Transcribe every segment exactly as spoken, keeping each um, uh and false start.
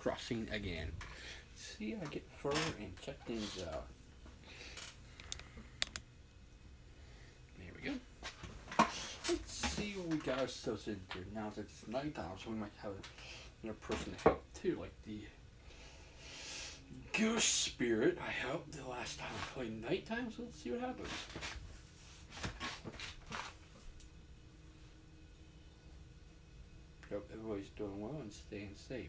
crossing again. See, I get fur and check things out. There we go. Let's see what we got ourselves into. Now that it's nighttime, so we might have another person to help too, like the Ghost Spirit. I helped the last time I played nighttime, so let's see what happens. Hope everybody's doing well and staying safe.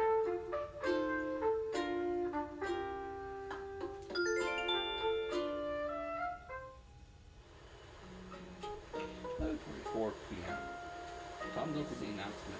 four p m Tom, look at the announcement.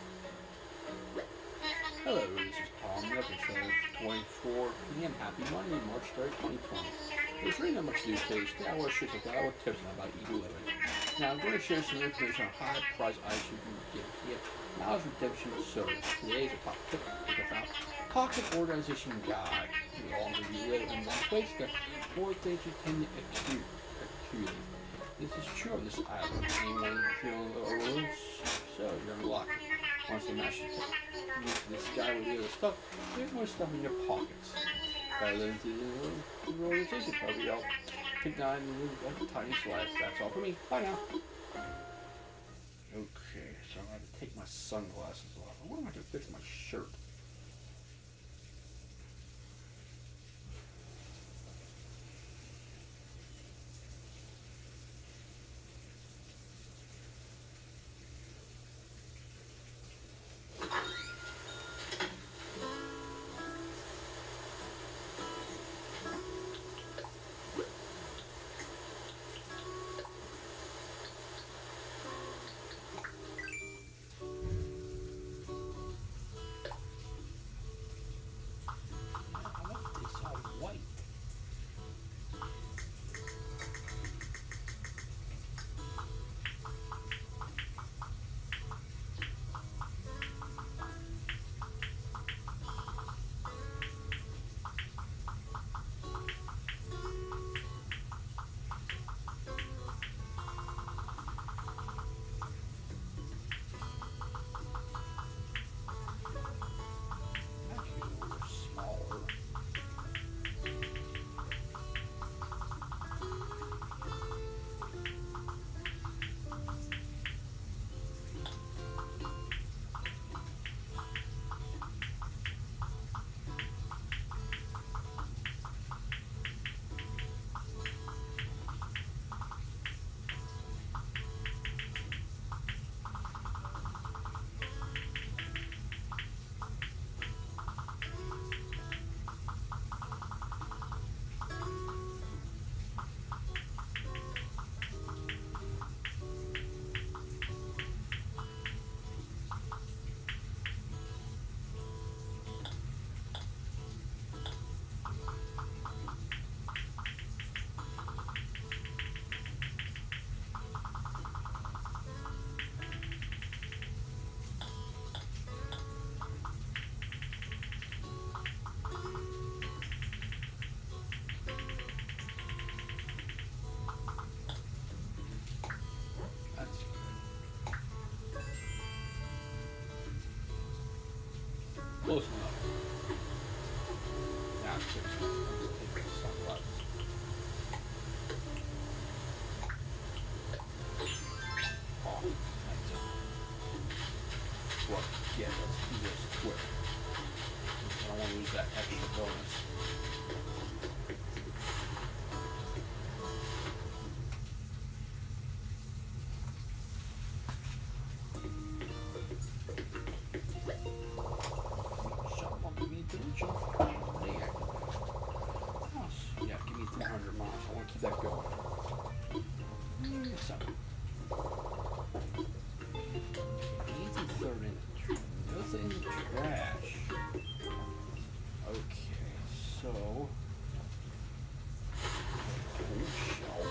Hello, this is Tom, the episode twenty-four p m Happy Monday, March third, twenty twenty. There's really not much to do today. Today I want to share some valuable tips on about E eleven. Now I'm going to share some information on high price items you can get here. Miles Redemption Service. Today's a top tip is about Pocket Organization Guide. We all know you live in one place, the more things you tend to accumulate. This is true on this island. Anyone feeling a little loose? So you're unlocked. Once the master use this guy with the other stuff, there's more stuff in your pockets. Rather than to the organization, probably I'll pick nine and move a tiny slice. That's all for me. Bye now. Okay, so I'm going to take my sunglasses off. I wonder if I can fix my shirt. Close enough. Now it's just take the sunglasses. Oh, that's it. Well, yeah, let's do this quick. I don't want to lose that extra bonus. That going. Seven. Easy third in. Nothing in the trash. Okay, so. Shelf.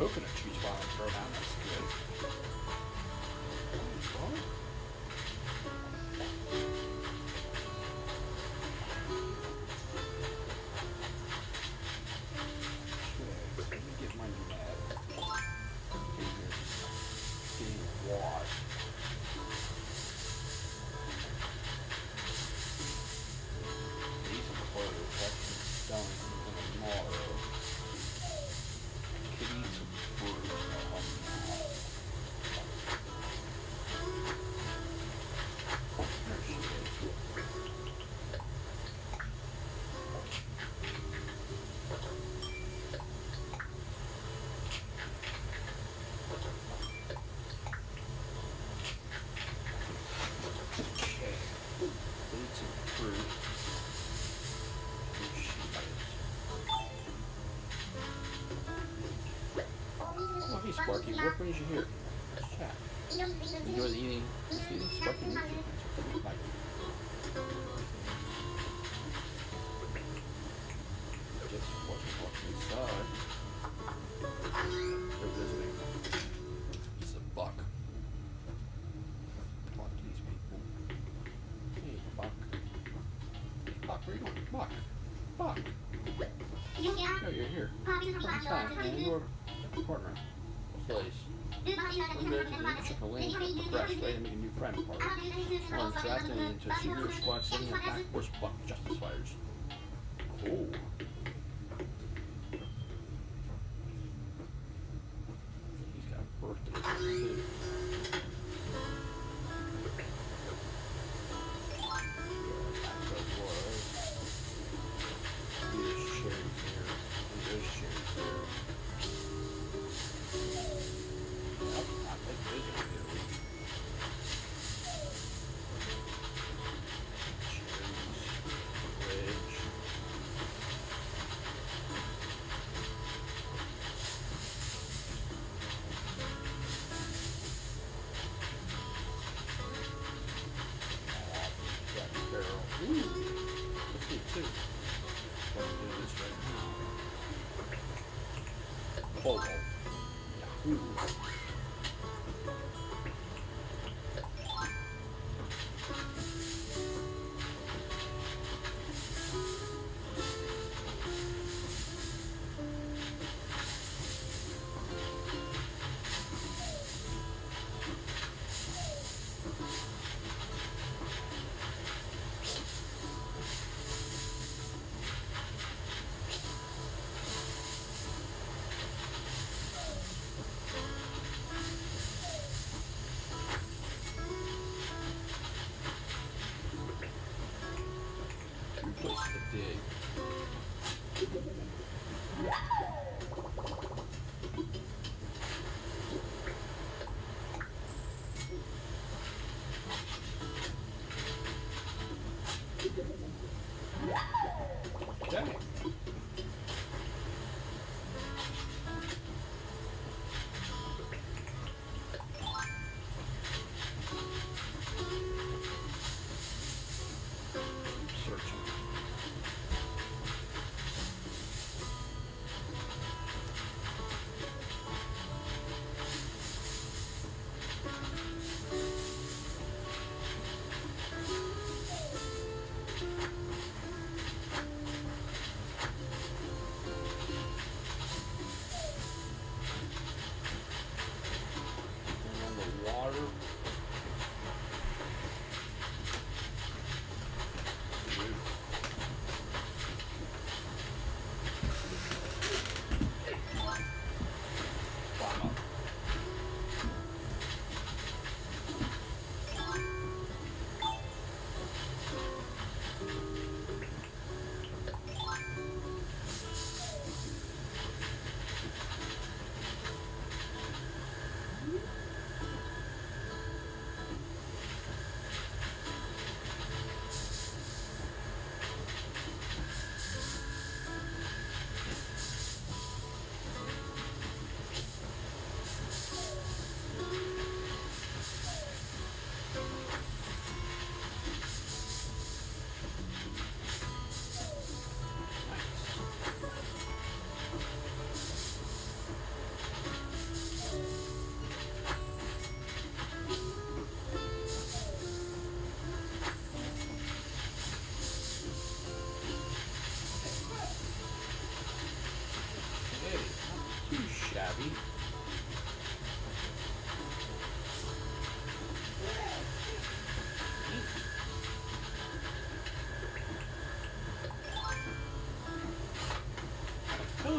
coconut cheese while I throw down. That's good. Oh, okay, let me get my mat. Okay, here. Getting washed. These are clothes. That's done tomorrow. Could eat some fruit. There she is. Okay. Eat some fruit. Here she is. Oh, hey Sparky, what brings you here? Let's chat. Enjoy the eating. Let's eat Sparky. Meet you. Bye. Just watching what's inside. They're visiting. It's a buck. Talk to these people. Hey, Buck. Buck, where are you going? Buck. Buck. Oh, you're here. What time? And your partner. Place. I'm there to meet Chicken Wing, a fresh way to make a new friend party. One drafted into a senior squad sitting in the back horse buck justice fighters. Cool. He's got a birthday too. Ooh, let's do two. Let's do this right now. Polo. Yahoo.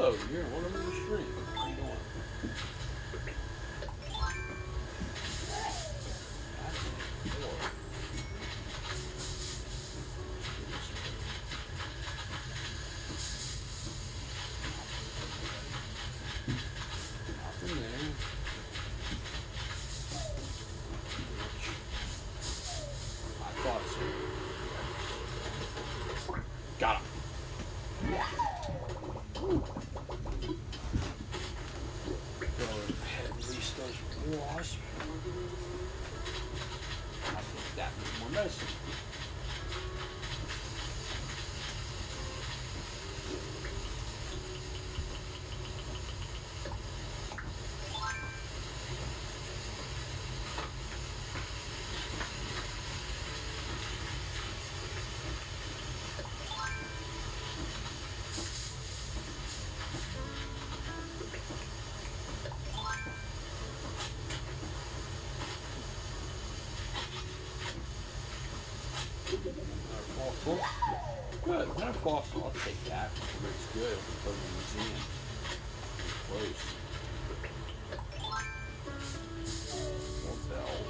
hello, you're welcome to the stream. How you doing? Nothing there. I thought so. Got him. Go ahead and release those wasps. I think that needs more medicine. Fossil. Good. Another fossil. I'll take that. It's good. I'll put it in the museum. Close. More bells.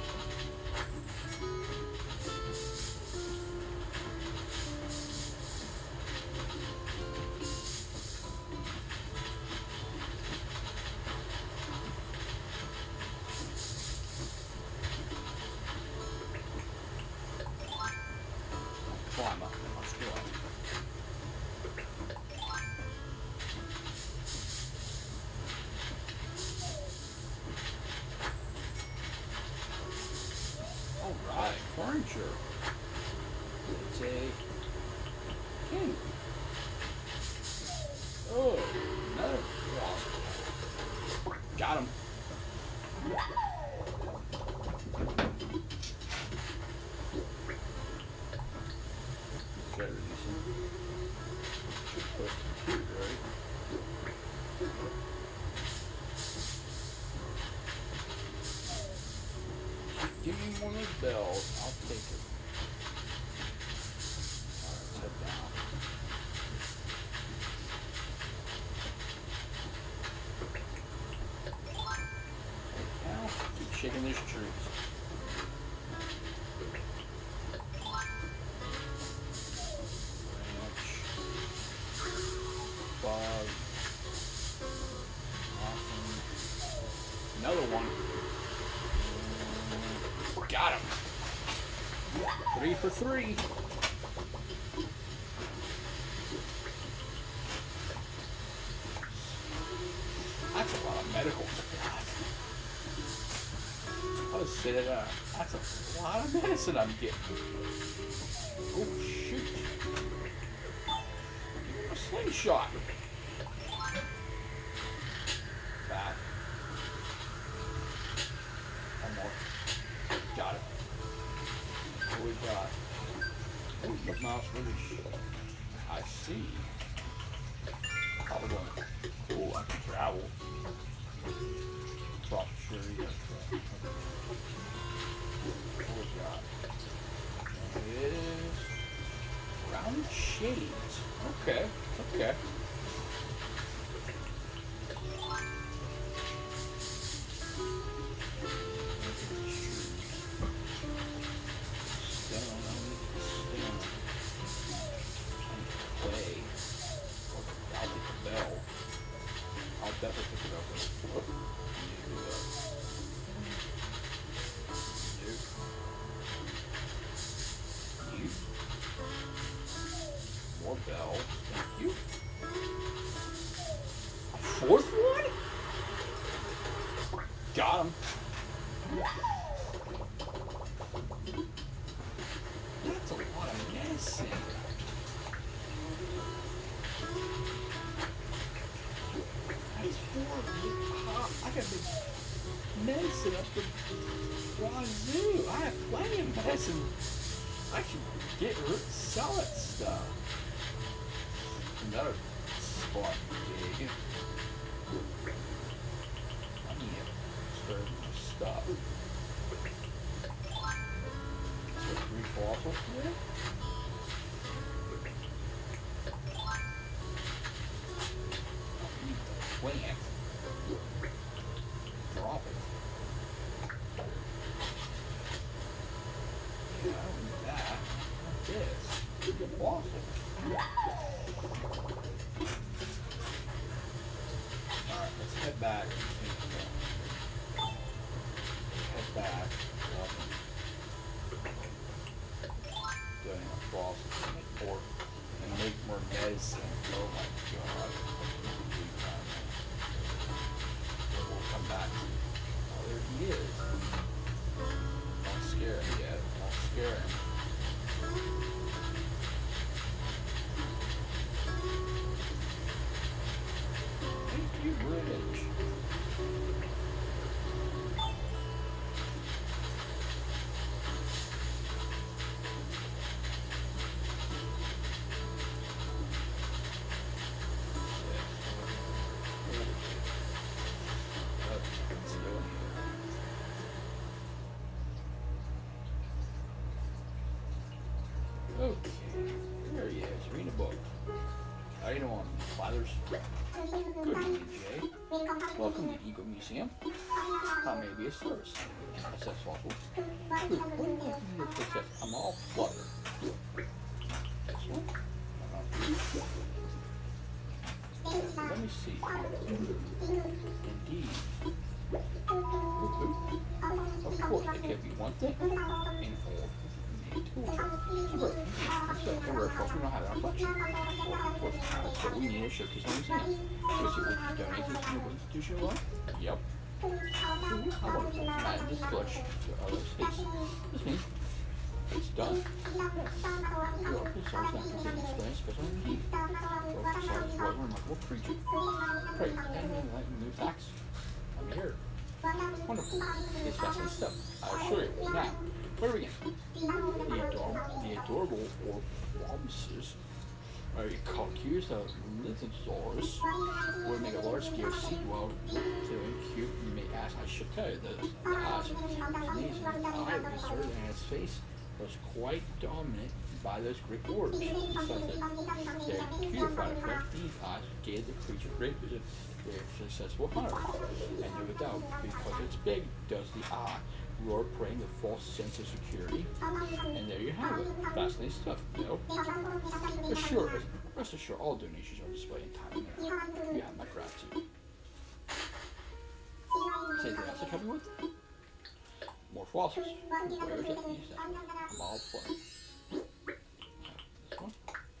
Climb up in my squad. Alright, furniture. It's a king. Oh, another wasp. Got him. Better decent. Should post it cute, right? Give me one of those bells. I'll take it. Alright, let's head down. Now, keep shaking these trees. Bug. Awesome. Another one. Got him. Three for three. That's a lot of medical supplies. I would say that uh, that's a lot of medicine I'm getting. Oh shoot. A slingshot. Back. One more. Got it. What we got? Oh, the mouse really. I see. Probably going. Oh, I can travel. Top sure you got that. What we got? It is round shades. Okay. Okay. Definitely pick it up. Oh, you. You. More bells. Thank you. A fourth one? Got him. That's a lot of medicine. I got the medicine up the wazoo. I have plenty of medicine. I should get sell that stuff. Another spot big. I need to start stuff. So three fossils there. twin amp. Drop it. Yeah, I don't need that. What's this? Good faucet. Alright, let's head back. Head back. Doing a faucet and make pork and make more medicine. Oh my god. We'll come back. Oh, there he is. Don't scare him yet. Don't scare him. Thank you, Bridge. Okay, there he is, reading a book. How you doing, fathers? Good evening, Jay. Welcome to Eagle Museum. How may I be of service? That's possible. I'm all fluttered. This one? Let me see. Indeed. Of course, it can't be one thing. In whole. Super. So, we're of course we don't have it on collection. Of course, so we need a showcase on museum. So, would you donate this to the institution alone? Yep. How wonderful. Add this collection to other states. This means it's done. Your sorry not completely explains special indeed. Your sorry is a remarkable creature. Great. And like new facts. I'm here. Wonderful. It's fascinating stuff. I assure you. Now, where do we begin? The adorable, the adorable Orbosaurus, or Calculus of Lithosaurus, would make a large-scale sea dwell to cute. You may ask, I should tell you this. The eyes of his knees and the eye of his sword and his face was quite dominant by those great orbs. Such that their cutified approach, these eyes gave the creature great vision. Very successful hunter, and no doubt, because it's big, does the eye roar, praying the false sense of security. And there you have it. Fascinating stuff, you know. But sure, rest assured, all donations are displayed in time and manner. You have my gratitude. Say anything else to cover with? More fossils. Where is it? You said. I'm all for it. This one.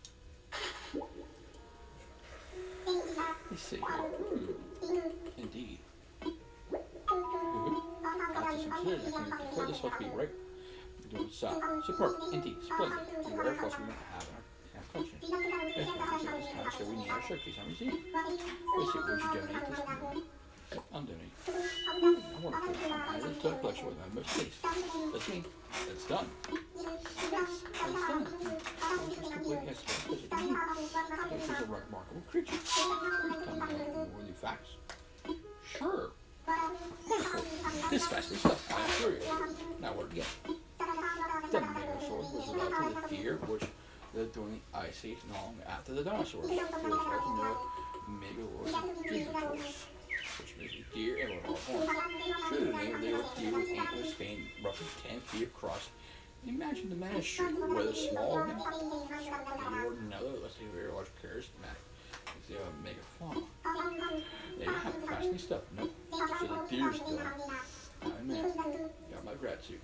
Let's see. Hmm. Indeed. Mm-hmm. After some consideration, I can declare this supposed to be right. Doing so. Superb. Indeed. Splendid. The rare fossil we don't have in our, in our collection. Yes, we can this time, so we need our showcase on museum. Let's see, would you donate this? Yep, I'm donating. I want to put my little toy collection with my most taste. That's me. That's done. That's done. This is completely as special as it can be. This is a remarkable creature. Tell me more new facts. Sure. Wonderful. This is fascinating stuff, I assure you. Now, where to get? The Megalosaurus was a relatively deer, which lived during the Ice Age long after the dinosaurs. It was also Megalosaurus, which means a deer and with all horns. True to the name, they were deer with antlers spanning roughly ten feet across. Imagine the man street, whether small or another, let's say very large carriers, the uh, megafauna. There you have it, fascinating stuff. Nope. So the deer's done. I'm in. Got my gratitude.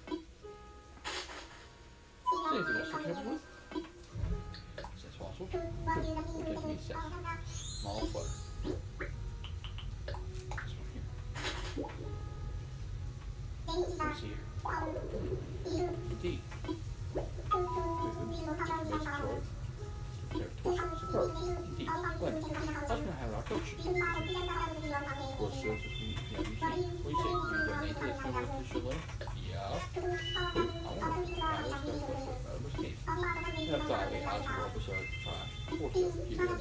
Anything else I can help with? Says fossil. We'll take me sets. Small flutter. This one here. What's here? Indeed. Food. Their torso superb. Indeed. Splendid. Let's not have our coach. Well, so as we have you seen. What do you say? You donate to this number to Chile? Yeah. Good. I want to. Now let's go for the most case. You have thought we asked for episode five. Four, so give you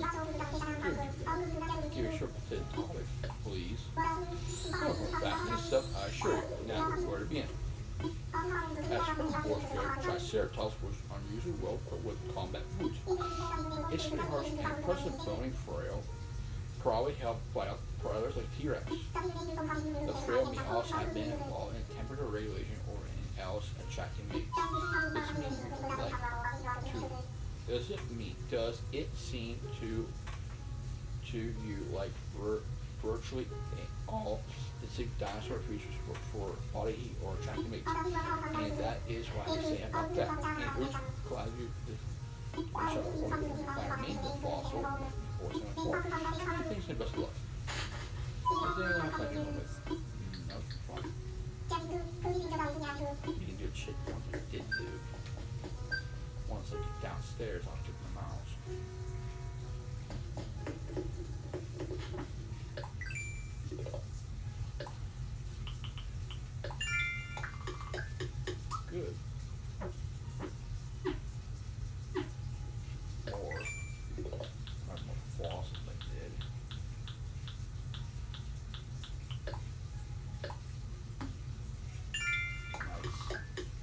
a give a short potato topic, please. Oh, fascinating stuff, I assure you. Now, where to begin? As for the fourth joke, Triceratops was unusually well equipped with combat boots. Its pretty harsh and impressive bony frail probably helped by predators like T-Rex. The trail may also have been involved in temperature regulation or in else attracting mates. This means like to does it mean does it seem to to you like vir- virtually all distinct dinosaur features for, for body heat or attracting mates? And that is what I say about that. And which glad you which are one of the environmental fossil or some four. Thanks and best of luck. Is there anything else I can with? No, fine. You can do a shit one you did do. Once I get downstairs, I'll get my mouse. Good. More. Not more floss as I did. Nice.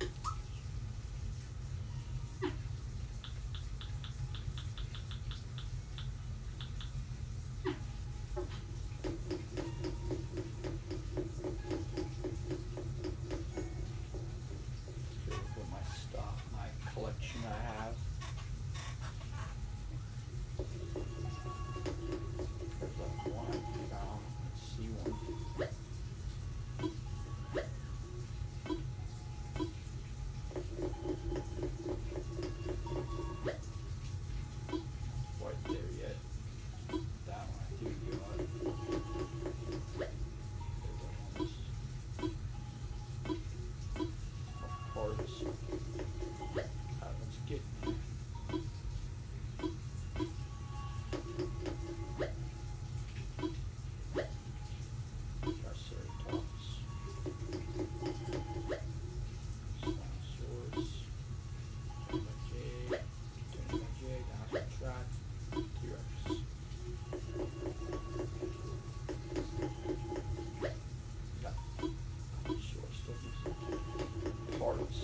With my stuff, my collection I have. There's that one I found. Let's see one. Quite there yet. That one I do got. There's that one. Parts. Uh, let's get Triceratops, Spinosaurus, J, J, Dinosaur Track, T-Rex. Got short stuff. Parts.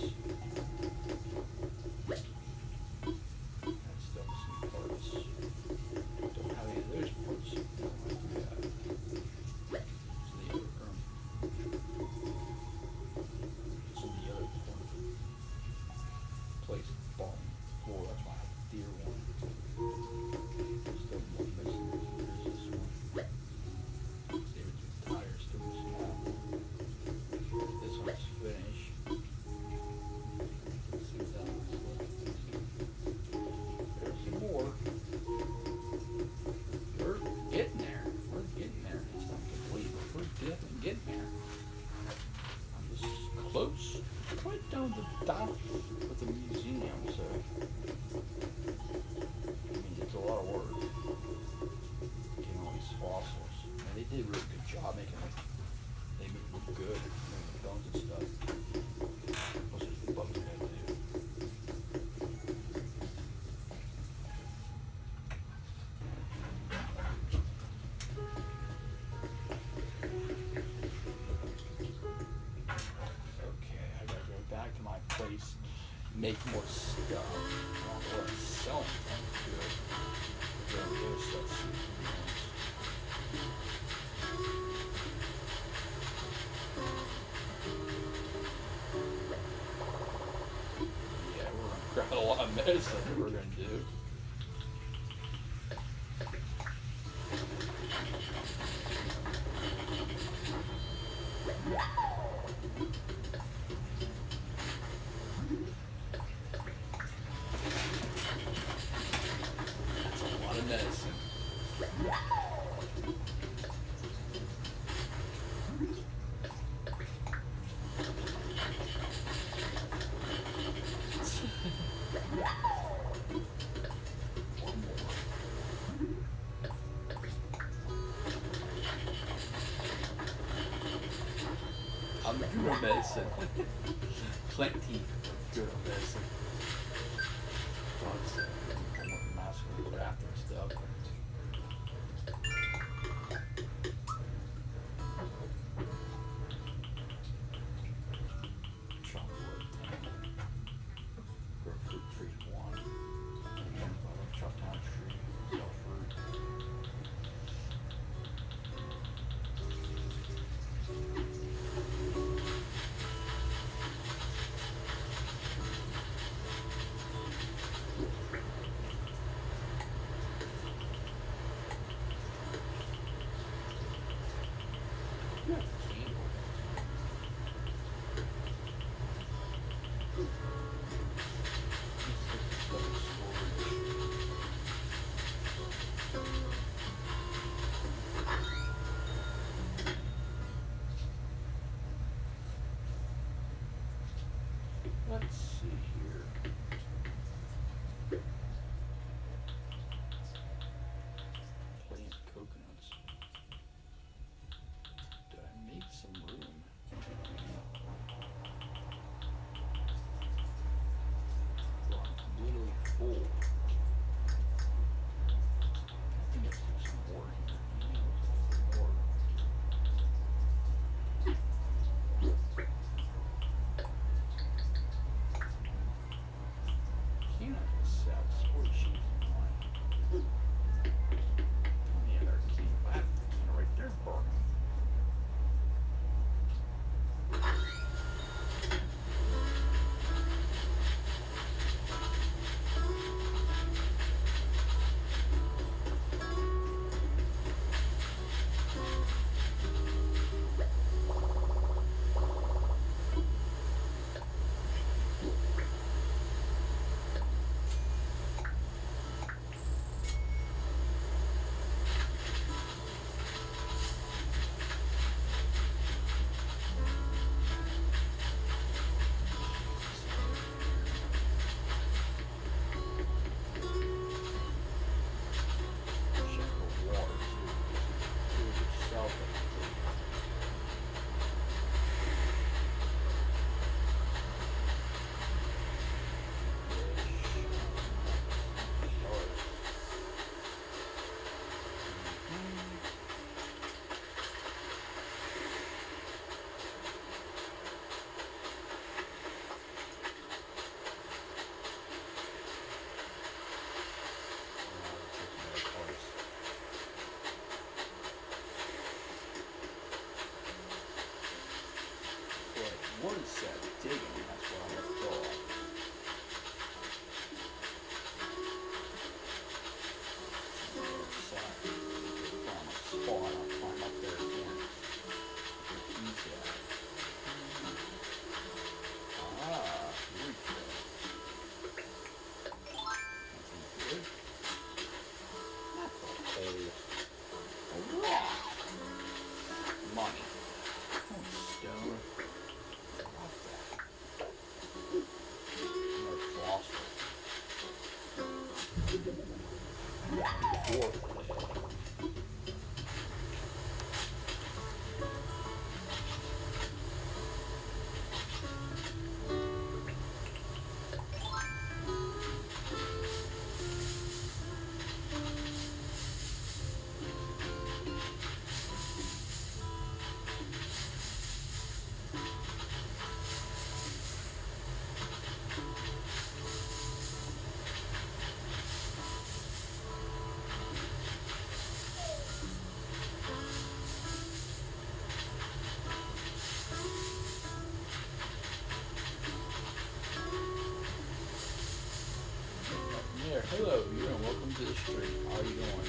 That's still missing parts. Don't have any of those parts. Don't like that. It's in the other room. It's in the other corner. Place bomb. Oh, that's why I have the deer one. Still one missing. There's this one. Save it to the tire. Still missing that. This one's finished. See what that looks like. There's some more. We're getting there. We're getting there. It's not complete, but we're definitely getting there. I'm just close. Right down the dot with the museum, so I mean it's a lot of work. Getting all these fossils. And they did a really good job making it. They made it look good. Making the bones and stuff. Most of the bugs we had to do. Okay, I gotta go back to my place, make more stuff. I'll go and sell them to it. There we go, stuff. Yeah, we're gonna grab a lot of medicine that we're gonna do. That's a lot of medicine. One more. I'm good on medicine. Plenty good on medicine. Dogs, I'm not massively crafting stuff. Chocolate. Grow fruit tree one. Chop down tree. Sell fruit. Street. How are you doing?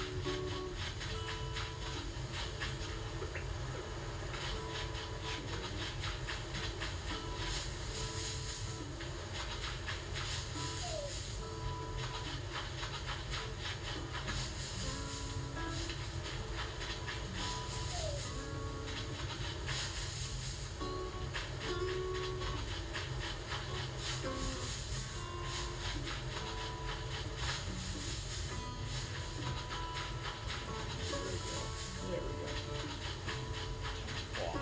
There we go. Wow.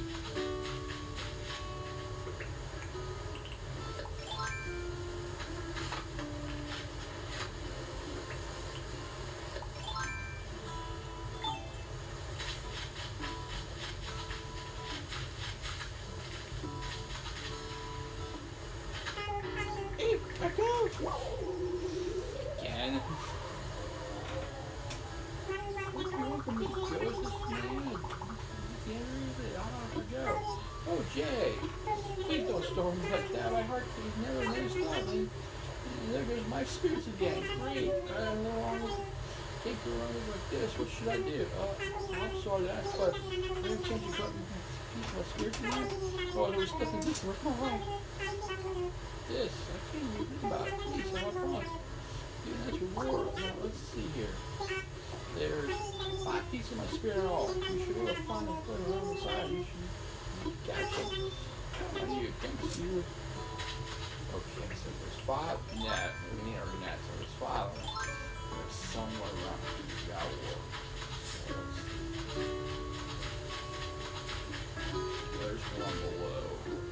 Hey, back out! Again. Welcome to Joseph Man. Oh, Jay. Please don't storm me like that. My heart beat never really stopped. And there goes my spirits again. Great. I don't know how to take the runners like this. What should I do? Uh, I'm sorry to ask, but any chance you got my spirits again? Oh, I was stuck in this one. Oh, this. I can't even think about it. Please, how come? Dude, that's reward. Now, let's see here. There's five pieces of my spirit in all. You should really find and put it around the side. You should catch them. How do you think you? Okay, so there's five net. We need our net, so there's five. There's somewhere around here. That will work. So there's one below.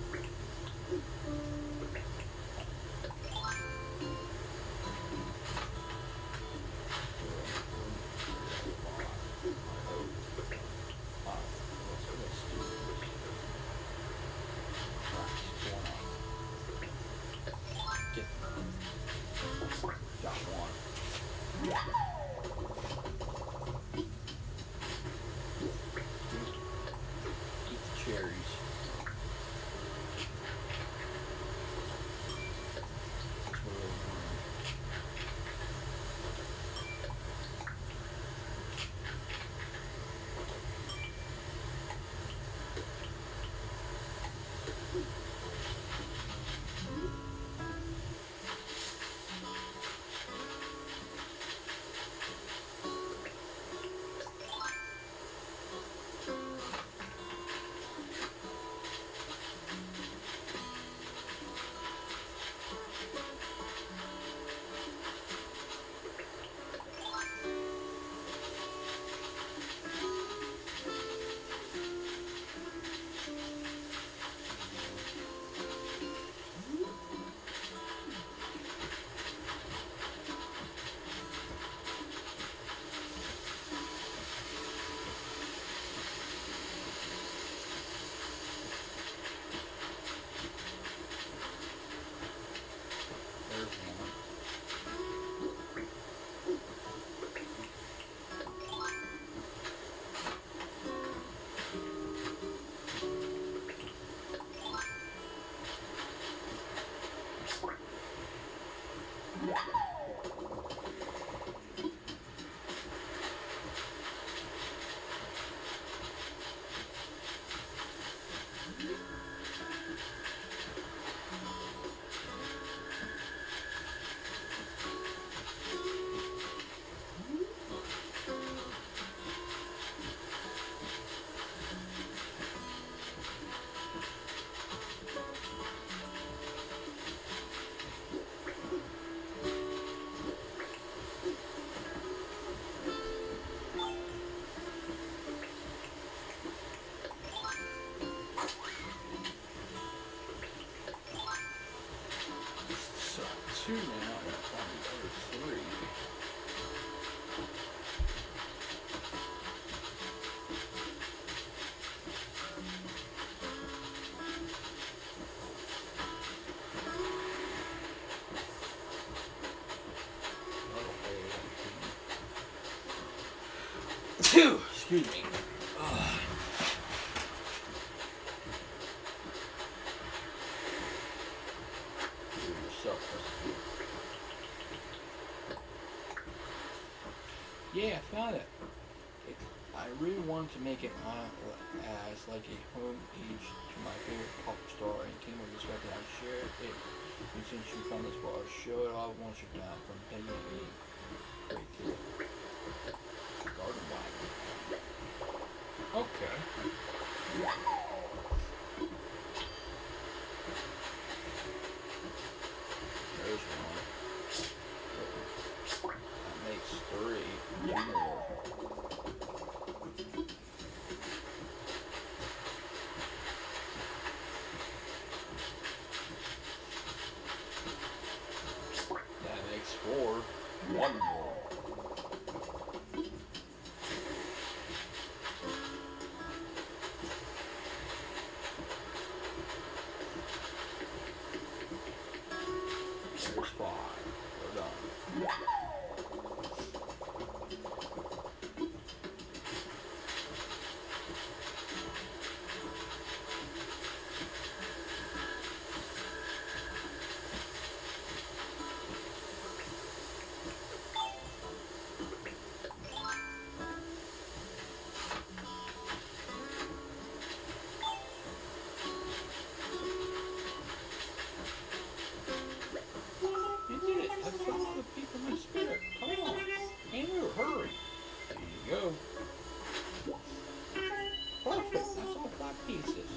Two now, that's on the other three. Two, excuse me. Ugh. Yeah, I found it. it. I really wanted to make it on as like a home page to my favorite pop star and came with this record. I share it. And since you found this bar, I'll show it all once you're down from Peggy E. Great deal. Garden Wagon. Okay. There's one. That makes three. Two more. That makes four. One more. There's five. We're done. You did it. I've got all the people in my spirit. Come on. Andrew, hurry. There you go. Perfect. That's all five pieces.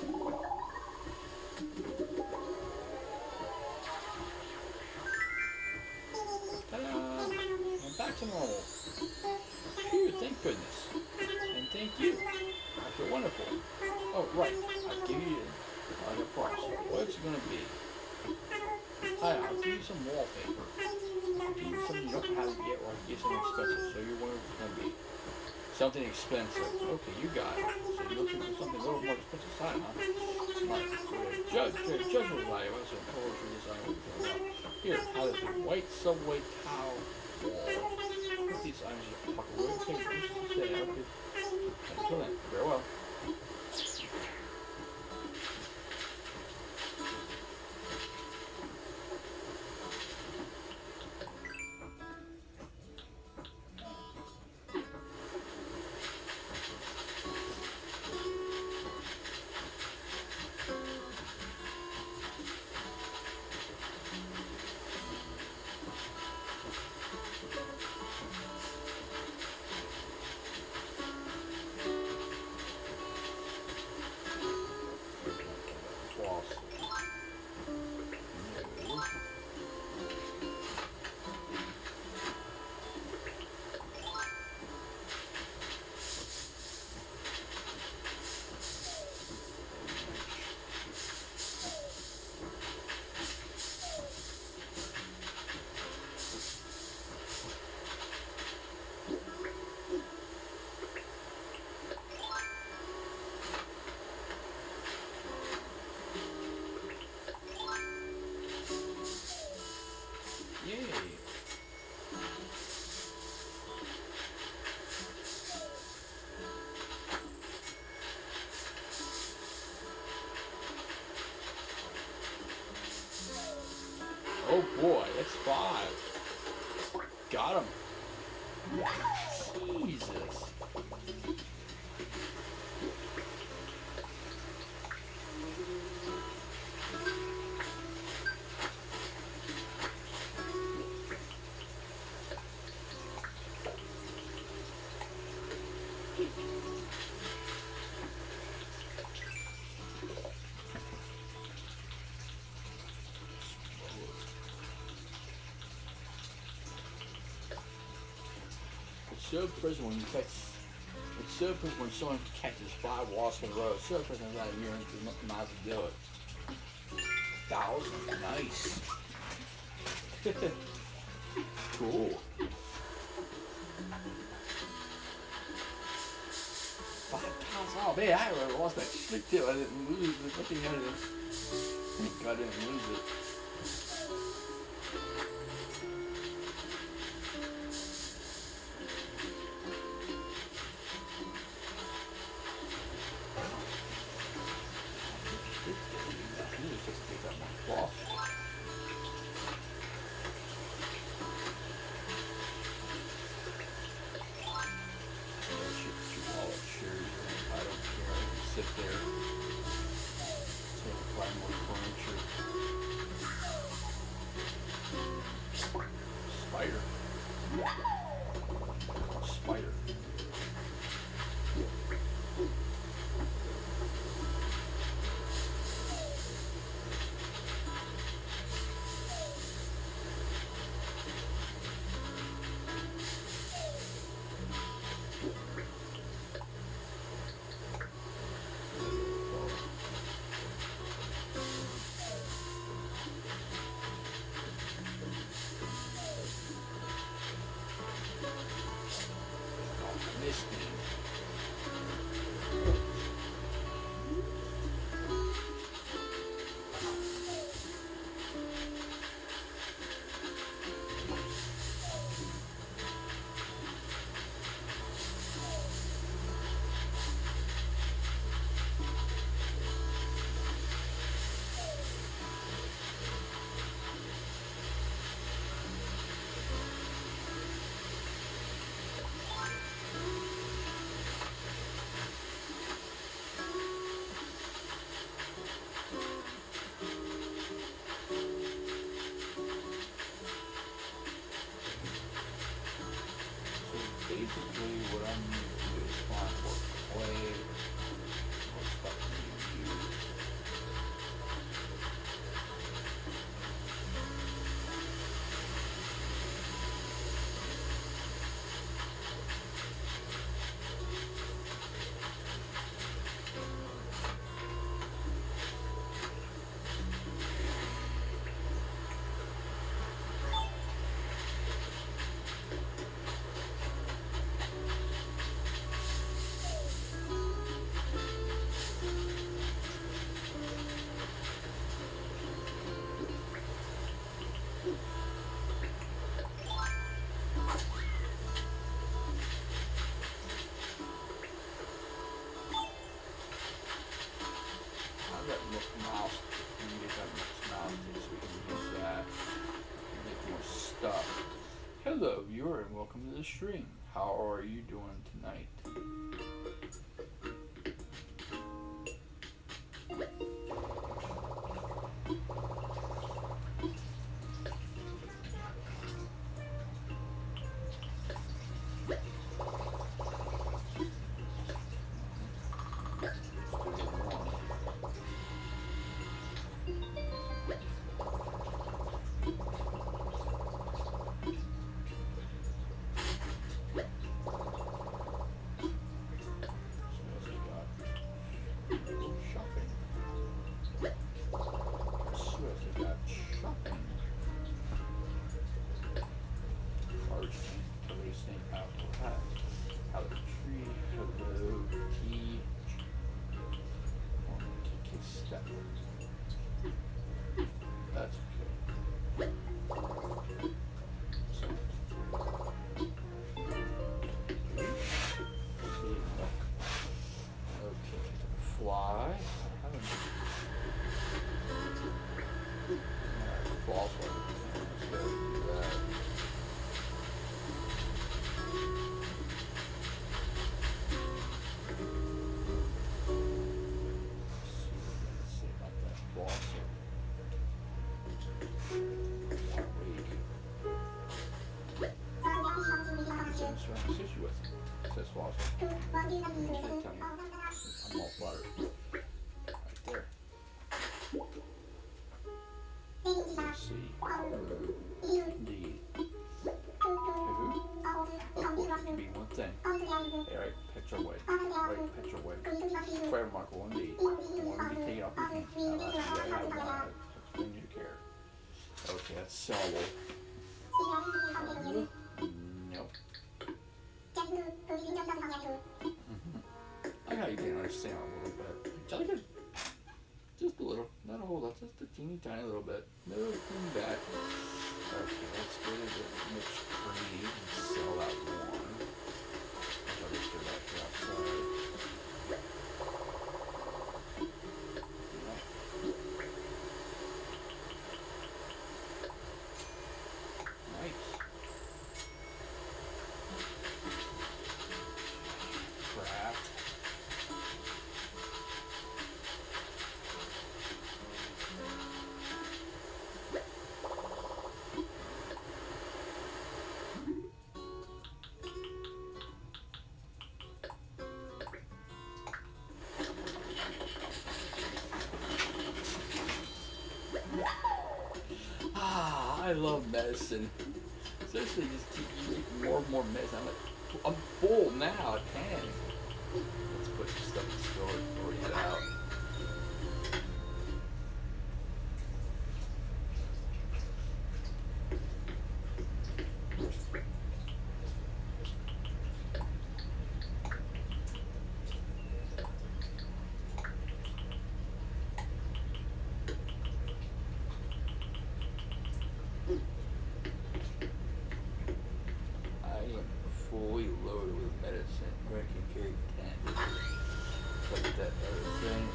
Ta-da! I'm back to normal. Phew, thank goodness. And thank you. I feel wonderful. Oh, right. I'll give you uh, the price. What's it going to be? Hi, I'll give you some wallpaper. I'll give you something you don't have yet, or I'll give you something expensive. So you're wondering what it's going to be. Something expensive. Okay, you got it. So you're looking for something a little more expensive side, huh? Right. Judge, judge, judge will lie. I said, color for this item. Here, how is the white subway towel wall? Put these items in your pocket. We'll take this to stay. Okay. Until then, farewell. Oh boy, that's five. Got him. Jesus. It's so prison when you catch. It's so prison when someone catches five wasps in a row. It's so prison that you're not to do it. Thousand, nice. Cool. Five times. Oh man, I really lost that shit too. I didn't lose it. Looking at it, thank God I didn't lose it. sit there. So buy more furniture. Spider. Spider. Basically, what I'm going to do is find more clay, more stuff to use. Mouse, and get that next mouse so we can use that and make more stuff. Hello viewer and welcome to the stream. How are you doing tonight? I'm all flutter. Right there. Let's see. Indeed. Be one thing. Hey, right, picture away. Right, picture away. Square marker, indeed. Want to be taken off your hand. Now that's the way I want it. Bring you to care. Okay, that's sellable. Nope. Mm-hmm. I gotta get understand a little bit. Just a, just a little, not a whole lot, just a teeny tiny little bit. Nothing bad. Okay, let's go to the mixed cream and sell that one. I'll just go back to outside. I love medicine. Especially just keep eating more and more medicine. I'm like, I'm full now. I can. Let's put this stuff in storage before we head out. Fully loaded with medicine. Where I can carry ten. Look at that other thing.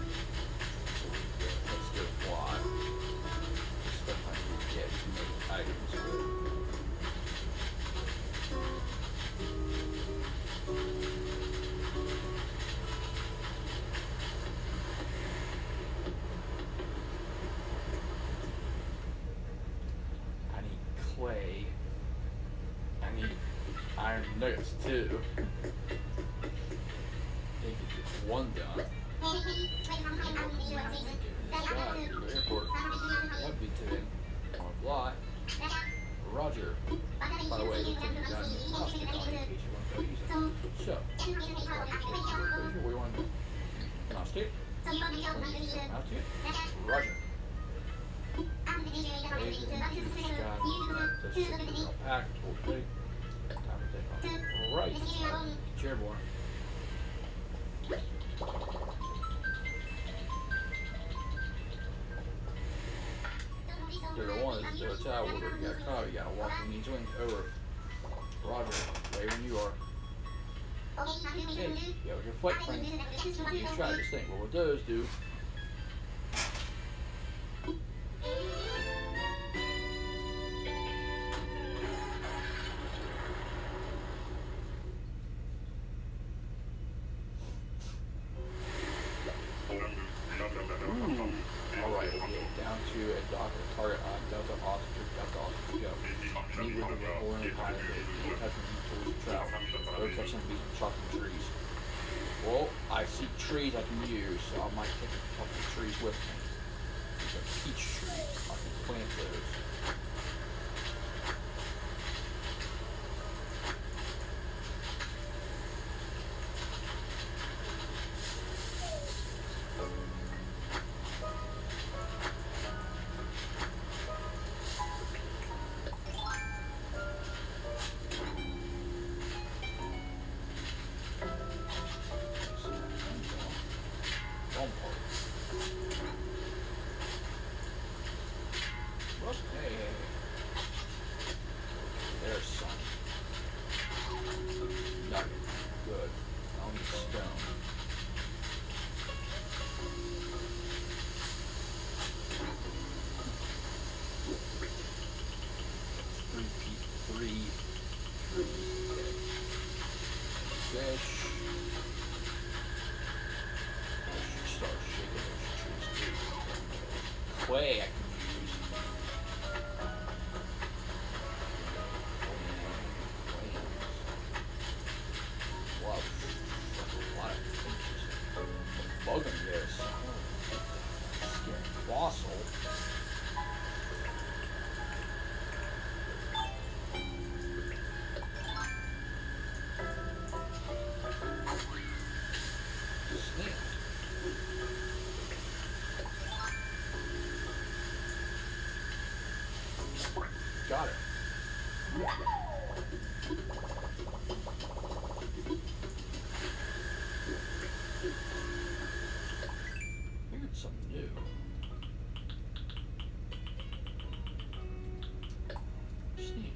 Let's go fly. Stuff I can get to make items with. I need clay. I need iron nuggets too. They could get one done. Airport. That'd be today. On a fly. Roger. By the way, we're taking down the hospital in case you want to go use it. So, where we want to go? Mouse here. Mouse here. Roger. Packed. Okay. Right. Chairborne. Zero one is zero tower. You got car. You gotta walk in these wings over. Roger. Right when you are. Hey, you have your flight plane. You try this thing. What would those do? Well, I see trees I can use, so I might take a couple of trees with me. These are peach trees. I can plant those. Way I can use. Wow, a lot of things. Bug in this. Scary fossil. Got it. Here's something new. Sneak.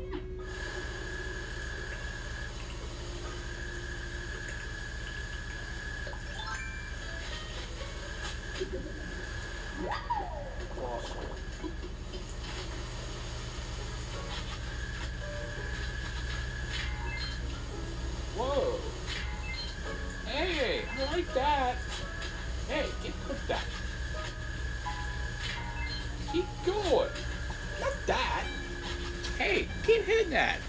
Fossil. Whoa! Hey, I like that. Hey, get with that. Keep going. Not that. Hey, keep hitting that.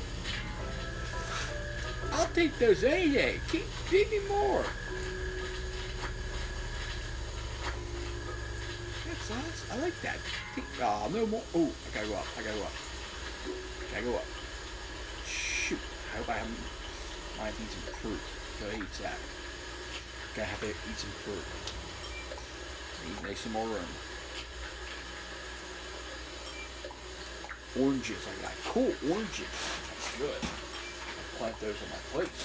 I'll take those any day. Keep, give me more. That's sauce. I like that. Ah, oh, no more. Oh, I gotta go up. I gotta go up. Gotta go up. Shoot. I hope I haven't. I have to eat some fruit. Gotta eat that. Gotta have to eat some fruit. Need make some more room. Oranges. I got cool oranges. That's good. I'll plant those on my plates.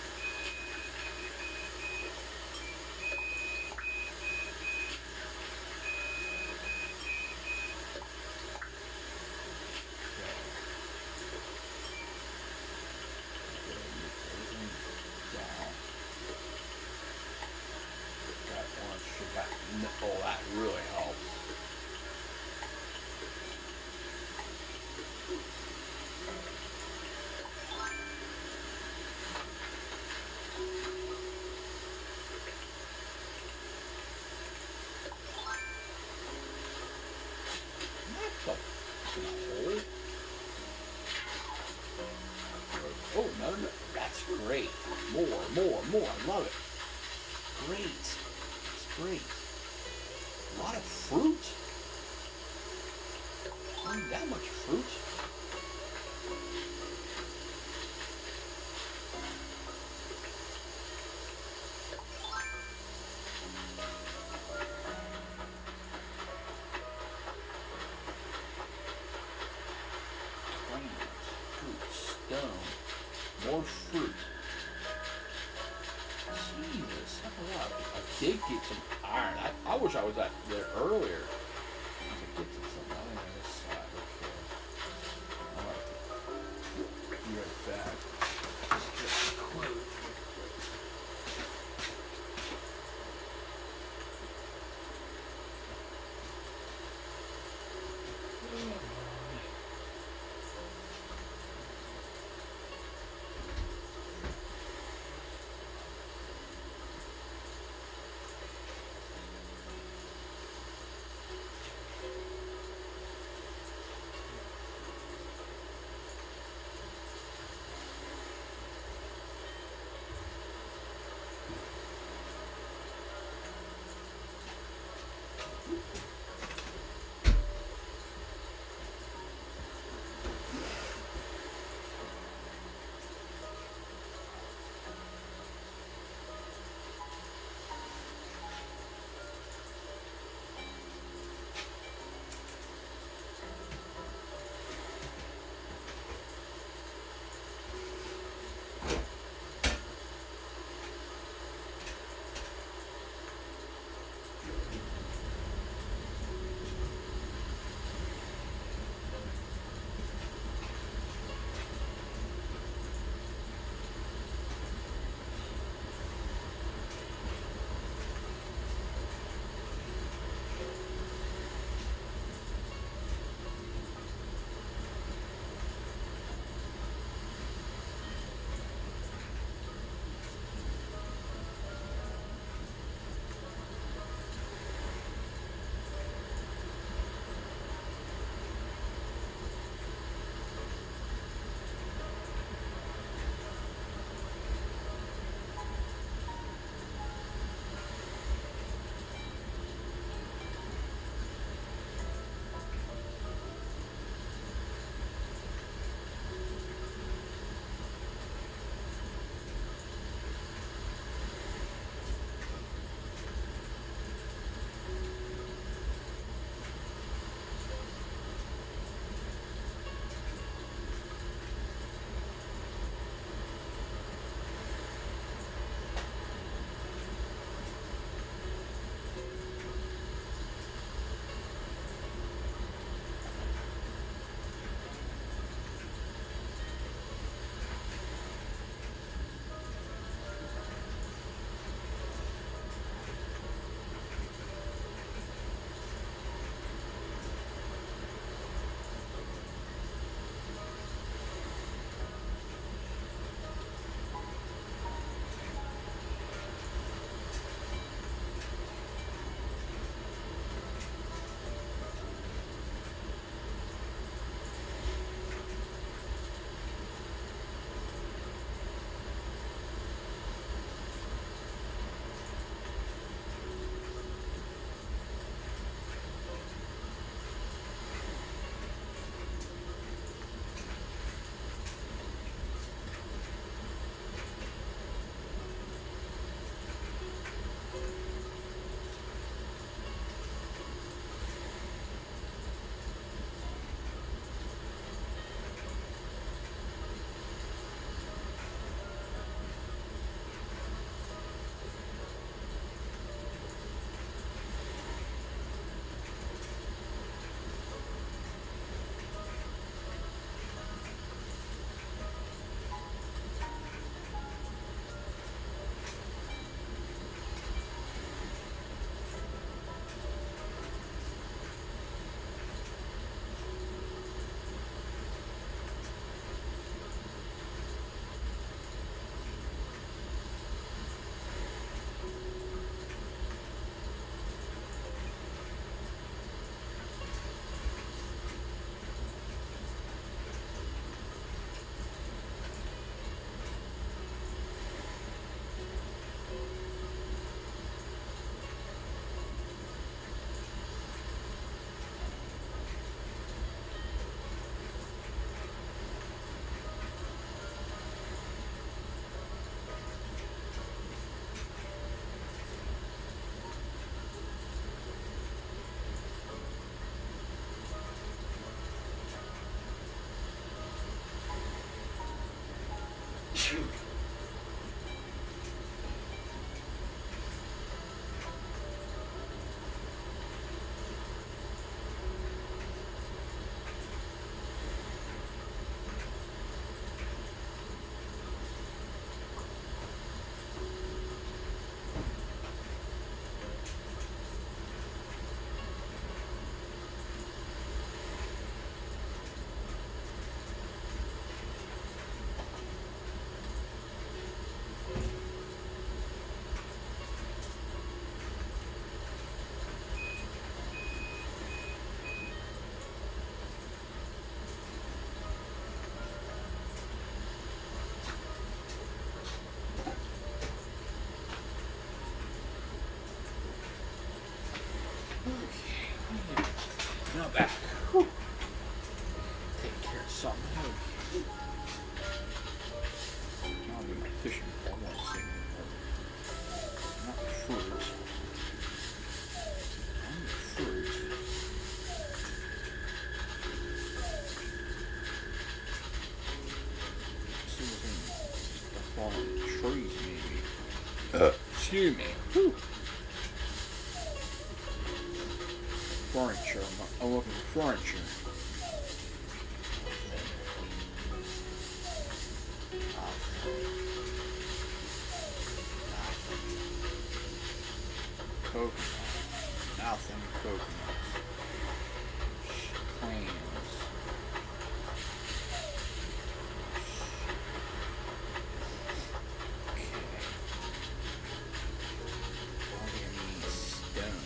Oh, that really helps. Oh, no, no, that's great. More, more, more. I love it. Great. It's great. A lot of fruit. I don't need that much fruit. Plants, fruit, stone, more fruit. Jesus, look at that. I did get some iron. I, I wish I was at there earlier. I could get to some iron on this side. Okay. I'm gonna be right back. Just get some clothes real quick. Now back. Whew. Take care of something heavy. I'll be my fishing pole. I want to see not fruit. I need fruit. Let's see what's in the fallen trees, maybe. Uh, excuse me. Whew. Furniture. I'm looking for furniture. Coconut. Nothing coconuts. Clams. Okay. All there needs stone.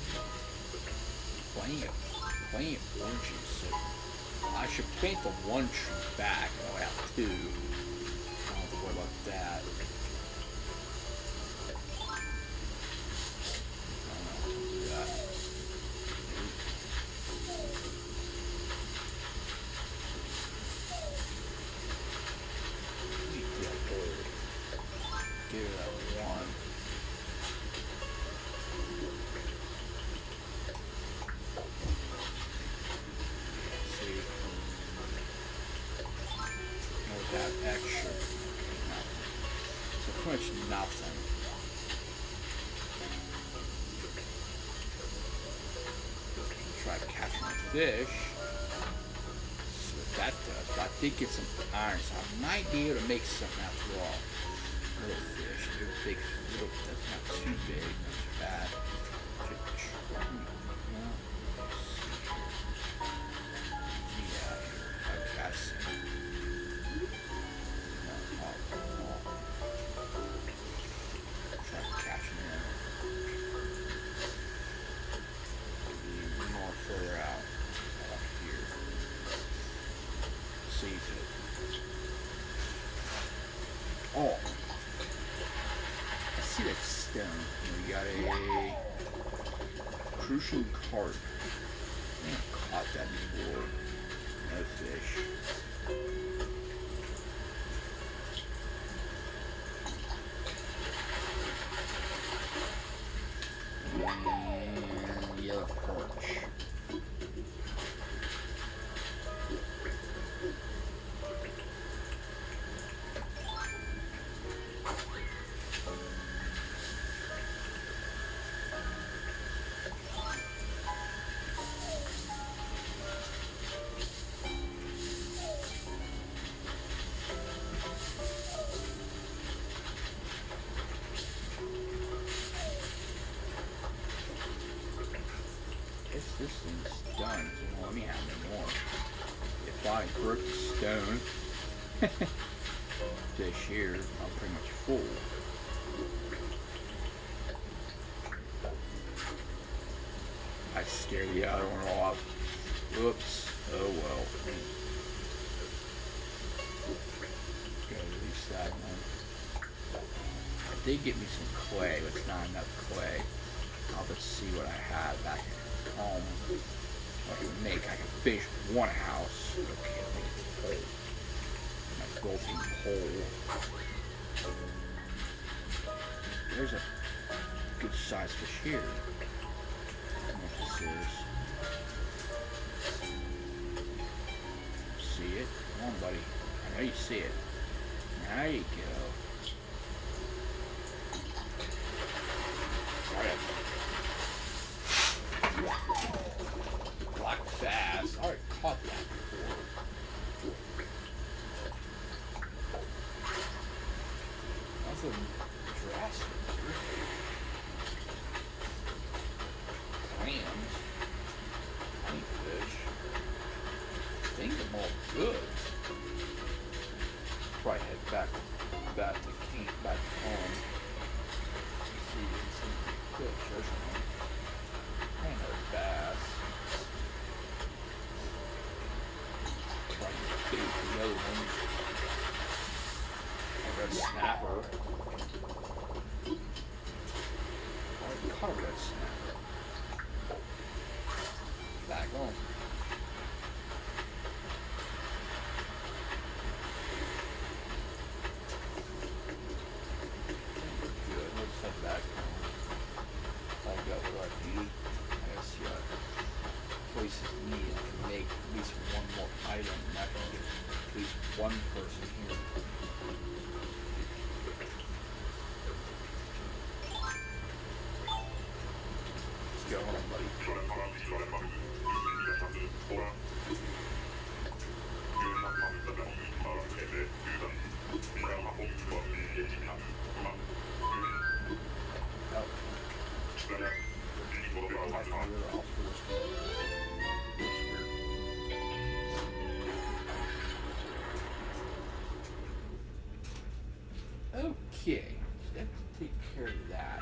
Plenty of, plenty of oranges. So I should paint the one tree back. Oh, I have two. I don't have to worry about that. Give it a one. See, with that extra, so pretty much nothing. Try catching a fish. See what that does. But I did get some iron, so I might be able to make something after all. Little fish, little big, little, that's not too big, not too bad. Yeah, I got some. No, oh, oh. Try catching them. Maybe more further out, up here. Sees it. Oh. See that stone. We got a crucial card. I haven't caught that before. No fish. And yellow perch. This thing's done. So let me have no more. If I broke the stone this year, I'm pretty much full. I scared the other one off. Whoops. Oh well. Gotta release that one. I did get me some clay, but it's not enough clay. I'll just see what I have back home. What I can make. I can finish one house. Okay, I'll make it whole. My golden hole. There's a good sized fish here. I don't know what this is. See it? Come on, buddy. I know you see it. There you go. Black bass. I already caught that before. That's a drastic. Clams. Honeyfish. I think I'm all good. Probably head back back to camp, back home. See if it's some fish. There's one. I know bass. Trying to bait the other one. A red snapper. I caught a red snapper. Back on. Go on, buddy. Okay, let's take care of that.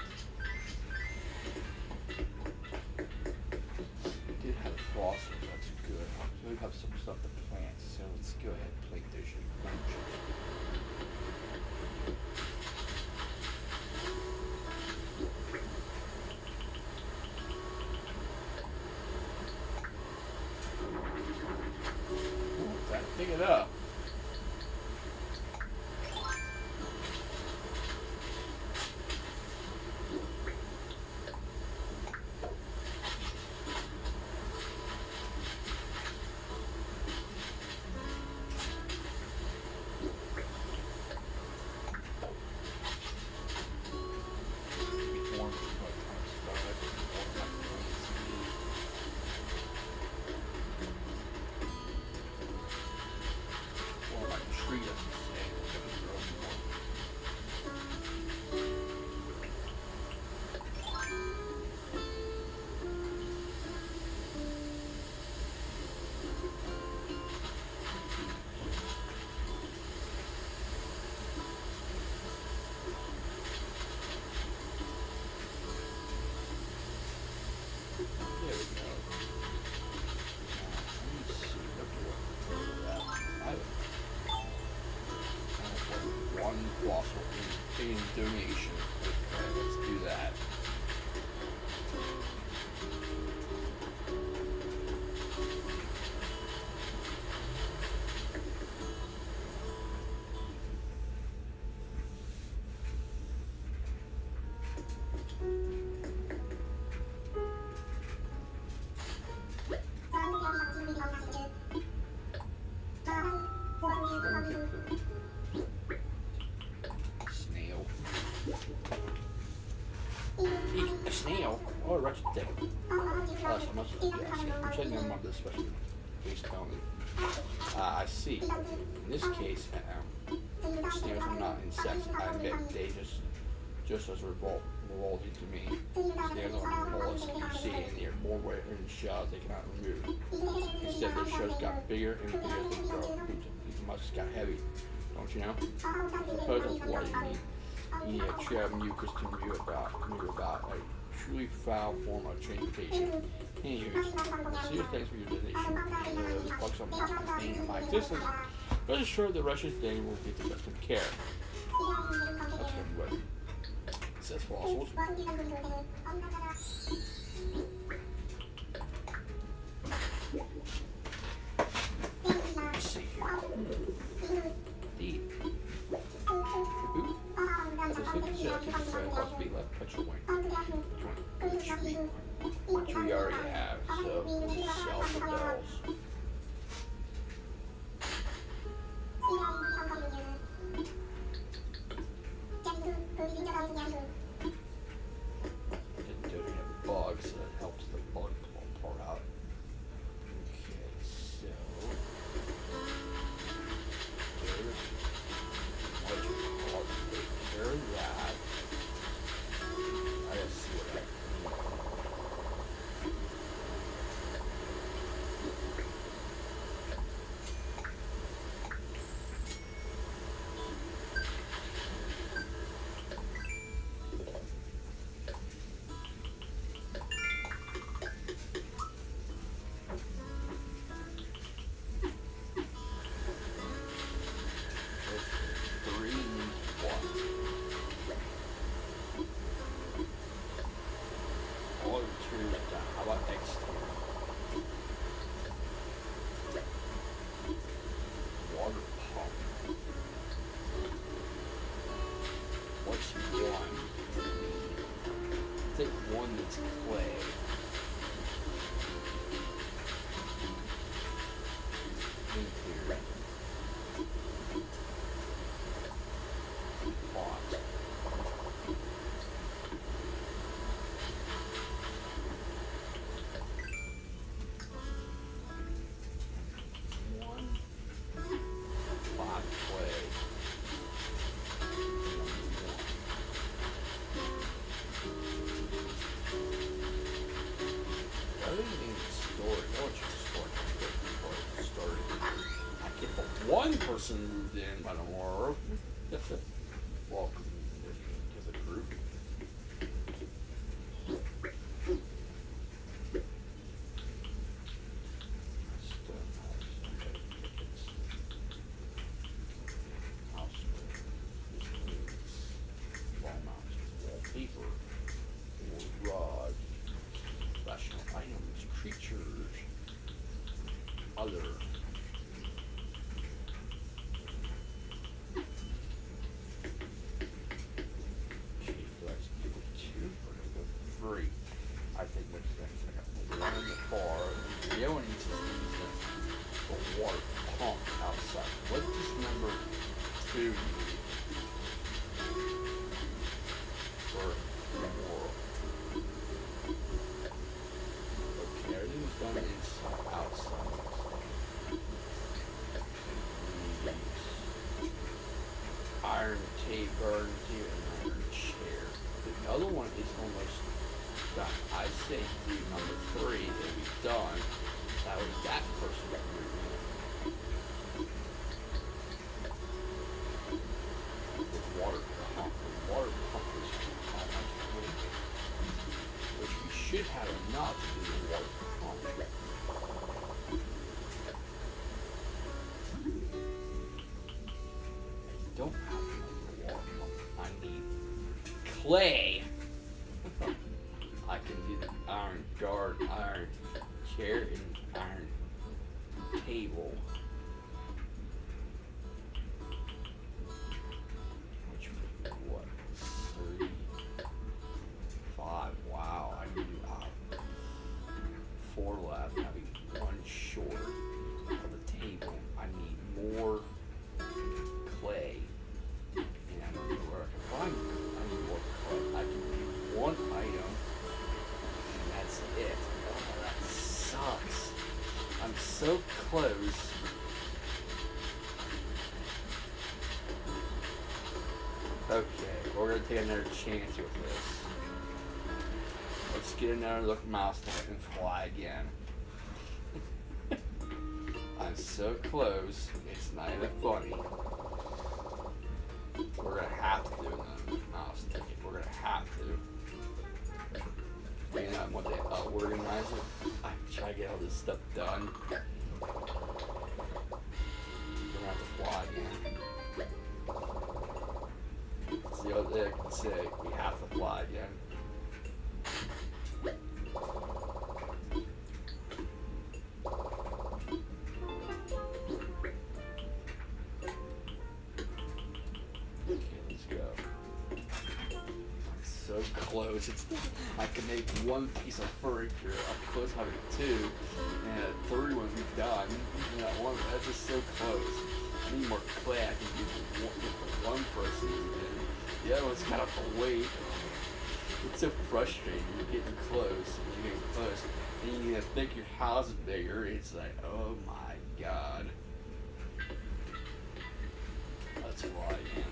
We did have a fossil, that's good. So we have some stuff to plant, so let's go ahead and plant those bunches. Ooh, gotta pick it up. Donation. Okay, let's do that. A snail? Oh, a wretched thing. Oh, that's how much. Yeah, I see. I'm checking them up this special case penalty. Uh, I see. In this case, um, snails are not insects. I admit they just just as revol revolting to me. Snails are mollusks you see, and they are more rare in shells they cannot remove. Instead, their shells got bigger and bigger as they grow. These muscles got heavy. Don't you know? I suppose that's why you need. You need a trail of mucus to move about, move about, a truly foul form of transportation. Anywho, serious thanks for your donation. Uh, the bucks on my pain and my existence. Rest assured the Russian day will get the best of care. That's what it says fossils. Let's see here. The boot. This is considered to be left petulant. Which we, which we already have, so we'll sell the bells. Didn't do any bugs, so that helps the bug part out. Okay, so there's what you call it. There that. I gotta see what I can person moved in by tomorrow. Welcome to the group. Wallpaper, rod, professional items, creatures, other. Okay, let's go two, we're gonna go three. I think what's next? I got one in the car. The other one needs to use the, the water pump outside. What does number two need? For the world. Okay, everything's done inside, outside. Iron tape, burn table, and iron chair. The other one is almost done. I say do number three, it'll be done. That was that person that moved in. The water pump. The water pump is which we should have enough to do the water pump. I don't have enough water pump. I need clay. I can do the iron guard, iron chair, and iron table. Which would be what? Three, five. Wow, I can do uh, four left, having one short of the table. I need more clay. And I don't know where I can find it. I need more clay. I can do one item. That's it. Oh, that sucks. I'm so close. Okay, we're gonna take another chance with this. Let's get another look at mouse and fly again. I'm so close, it's not even funny. We're gonna have to do another mouse ticket. We're gonna have to. You know, what they uh, organize it. I try to get all this stuff done. We're gonna have to fly again. It's the other thing I can say. We have to fly again. Okay, let's go. So close. It's I can make one piece of furniture. I'm close to having two, and a third one we've done. And that one, that's just so close. I need more clay. I can give one, one person, and the other one's got to wait. It's so frustrating. You're getting close. You're getting close, and you need to make your house bigger. It's like, oh my god. That's why I am.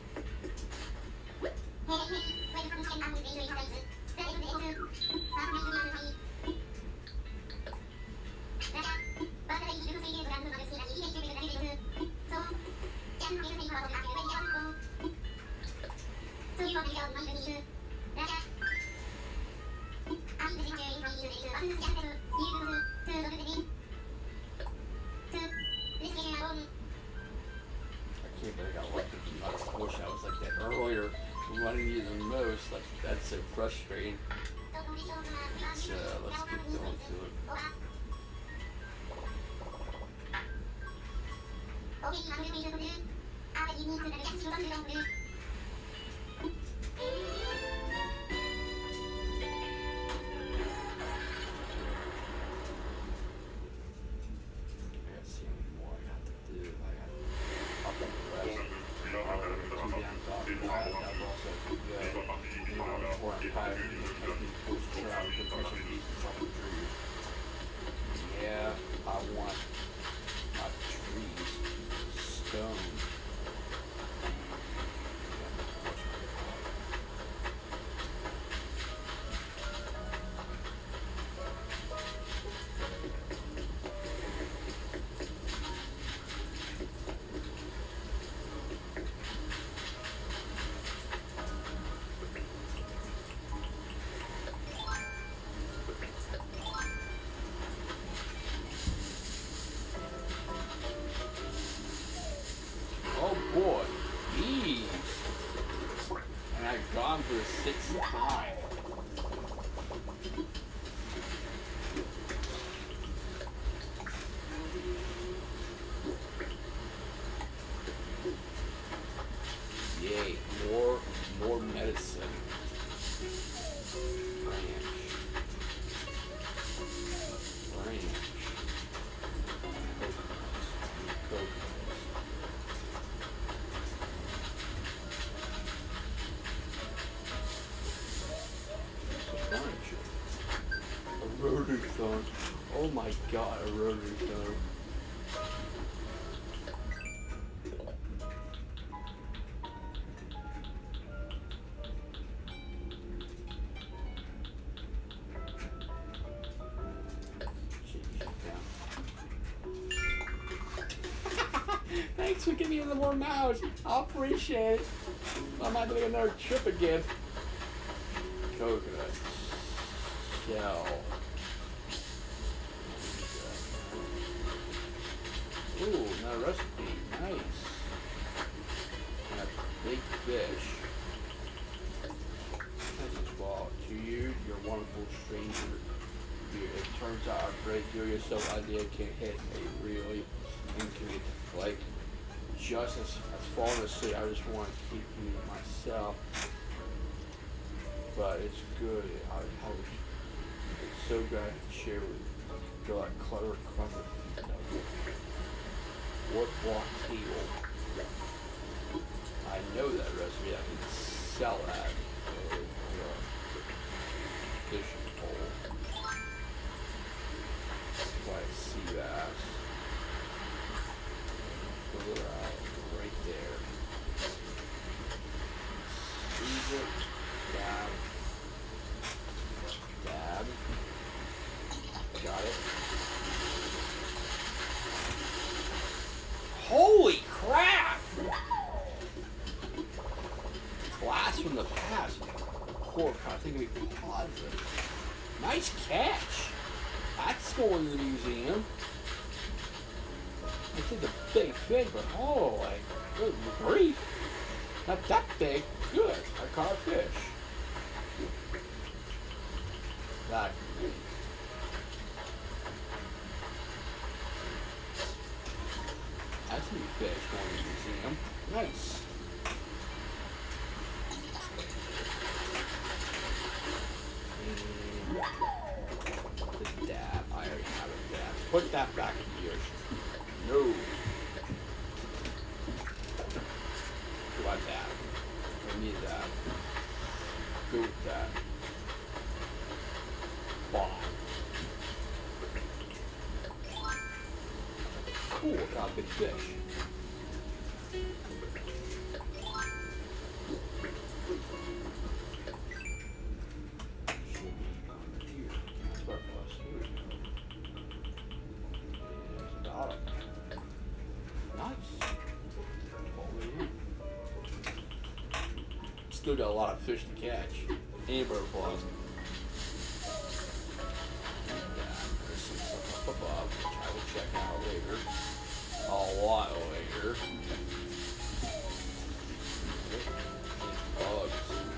I can't believe I got lucky. I wish I was like that earlier. Running you the most, like that's so frustrating. So let's get going to it. Yeah, I want my trees stone. time. Yay, more, more medicine. Ranch. Ranch. Coconuts. Coconuts. Furniture. A rotary phone. Oh my god, a rotary phone. Thanks for giving me a little more mouse. I appreciate it. I might make another trip again. Coconut. Shell. Ooh, another recipe. Nice. And a big fish. Message ball. To you, your wonderful stranger. You, it turns out a great do-yourself idea can hit a really intimate, like, just as, as falling asleep. I just want to keep you to myself. But it's good. I, I was, it's so good to share with you. Go like clever, clever. What block table? I know that recipe. I can sell that. So, uh, fishing pole. Like sea bass. Pull it out right there. Squeeze it. Dab. Dab. Got it. Holy crap! Blast from the past. Poor I think we can pause it. Nice catch. That's going to the museum. I think the big fish, but oh, like, good grief. Not that big. Good. I caught a fish. That. That's a new fish going to the museum. Nice. And the dab. I already have a dab. Put that back in the ocean. No. What about that? I need that. Go with that. Bomb. Cool, got a big fish. Should be on here. Start plus here. And got it. Nice. Still got a lot of fish to catch. And butterflies. There's some stuff up above, which I will check out later. A lot later. Bugs.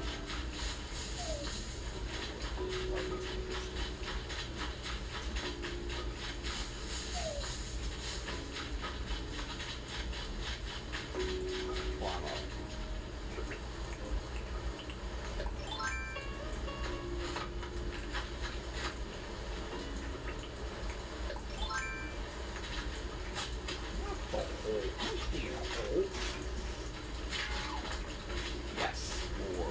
Climb up. Yes, more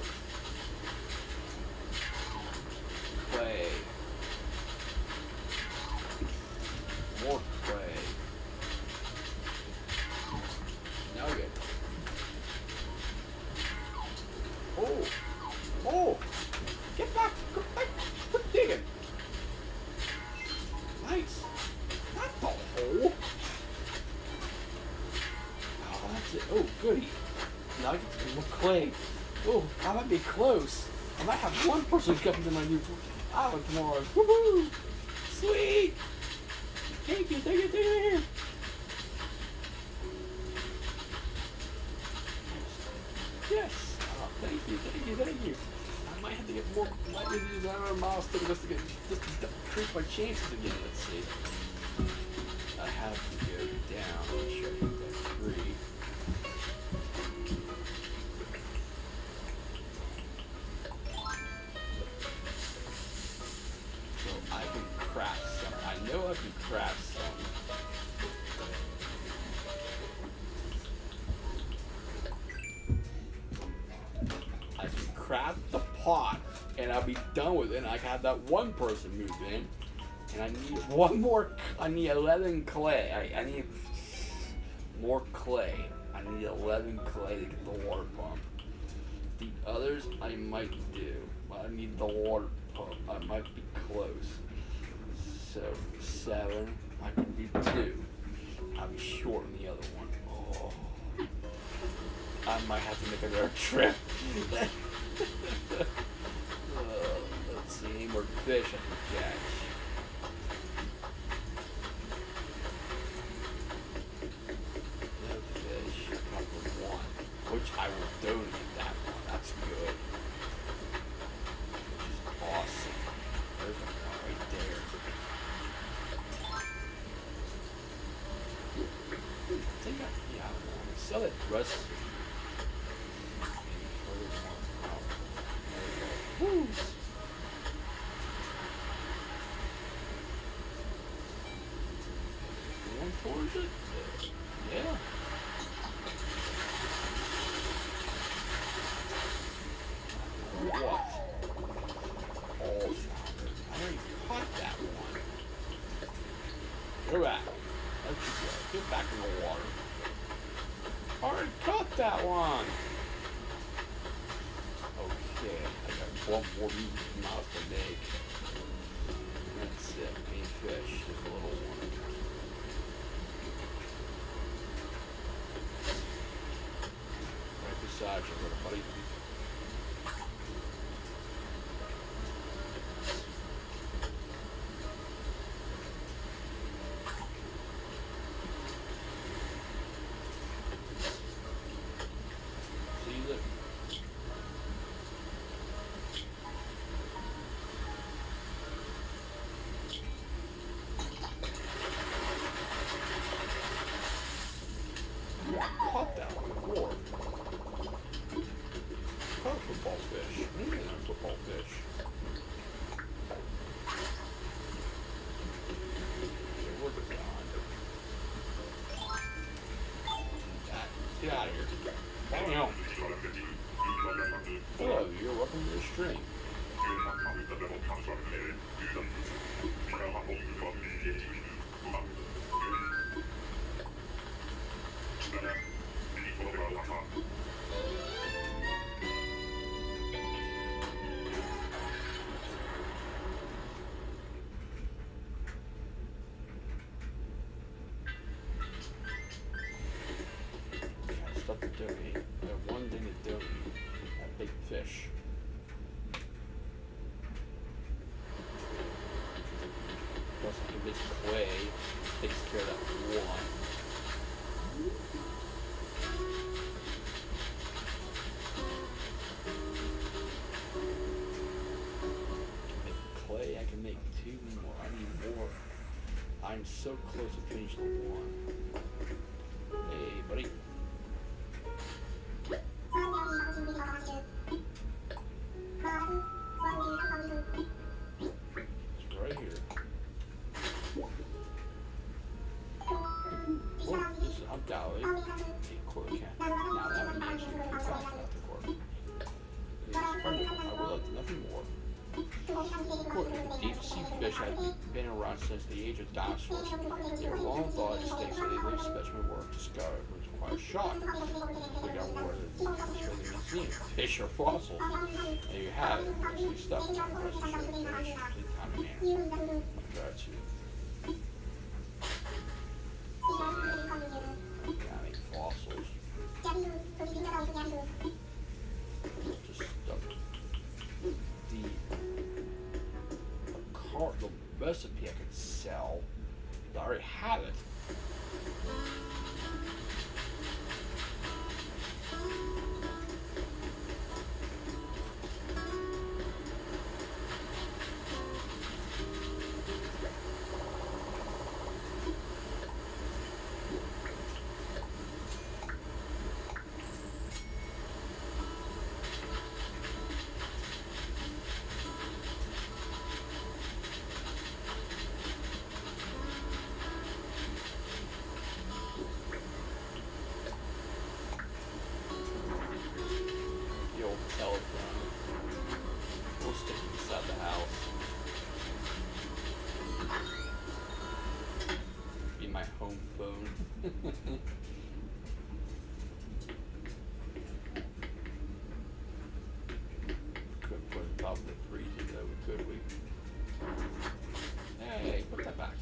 clay. More clay. Nugget. Oh, oh! Get back! Go back! Quit digging! Nice. Not the hole. Oh, that's it. Oh, goody. Nuggets and more clay. Oh, I might be close. I might have one person coming to my new island tomorrow. Woohoo! Sweet! Thank you, thank you, thank you. Yes. Oh, thank you, thank you, thank you. I might have to get more, might have to use another milestone just to get, just to increase my chances again. Let's see. I have to go down. Make sure I get that three. So I can craft some. I know I can craft some. I can craft the pot, and I'll be done with it. And I can have that one person move in. And I need one more, I need eleven clay. I, I need more clay. I need eleven clay to get the water pump. The others I might do, but I need the water pump. I might be close. So, seven, I can do two. I'll be short on the other one. Oh. I might have to make another trip. uh, let's see, any more fish I can catch. Which I will donate that one. That's good. Which is awesome. There's one right there. I think I, yeah, I want to sell it rest. Woo! Going towards it? Yeah. What? Oh, I already caught that one. Go back. Let you go. Get back in the water. I already caught that one. Okay, I got one more mouth to make. That's it. Main fish is a little one. Right beside you, little buddy. Caught that one before. Caught a football fish. Maybe not a football fish. Okay, we're gone. Get out of here. Hang on. Hello, you're welcome to the stream. Stuff to donate. I have one thing to donate. That big fish. Plus, I can make clay. Takes care of that one. Make clay. I can make two more. I need more. I'm so close to finish the one. Hey, buddy. It's right here. Oh, this is undoubtedly a quarter can. Now that would be actually pretty fast out the quarter. It is wonderful. I would like nothing more. Deep sea fish have been around since the age of dinosaurs. They were long thought extinct, so they leave specimen work discovered, which requires shock. Figure out where the museum. Fish or fossils. There you have it. Mostly stuff in the rest of the fish. Big time man. Gratitude. Yeah, I mean fossils. Just stuff. The cart, the recipe I could sell. I already have it. could we? Hey, put that back.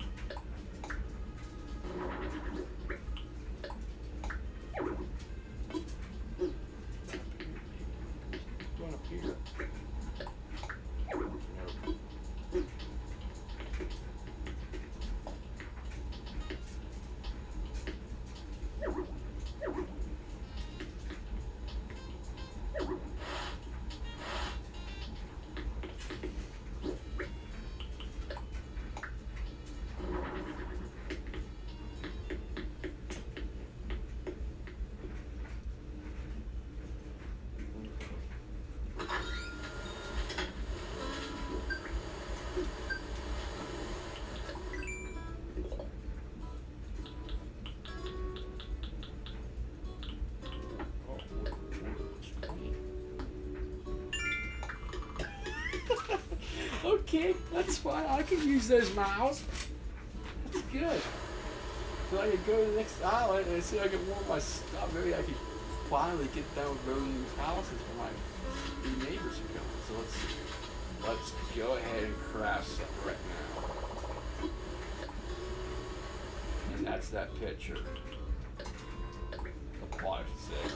Going up here. Nope. Okay, that's fine. I can use those miles. That's good. So I can go to the next island and see if I can warm my stuff. Maybe I can finally get done with building these houses for my new neighbors who come. So let's let's go ahead and craft something right now. And that's that picture. The plot, I should say.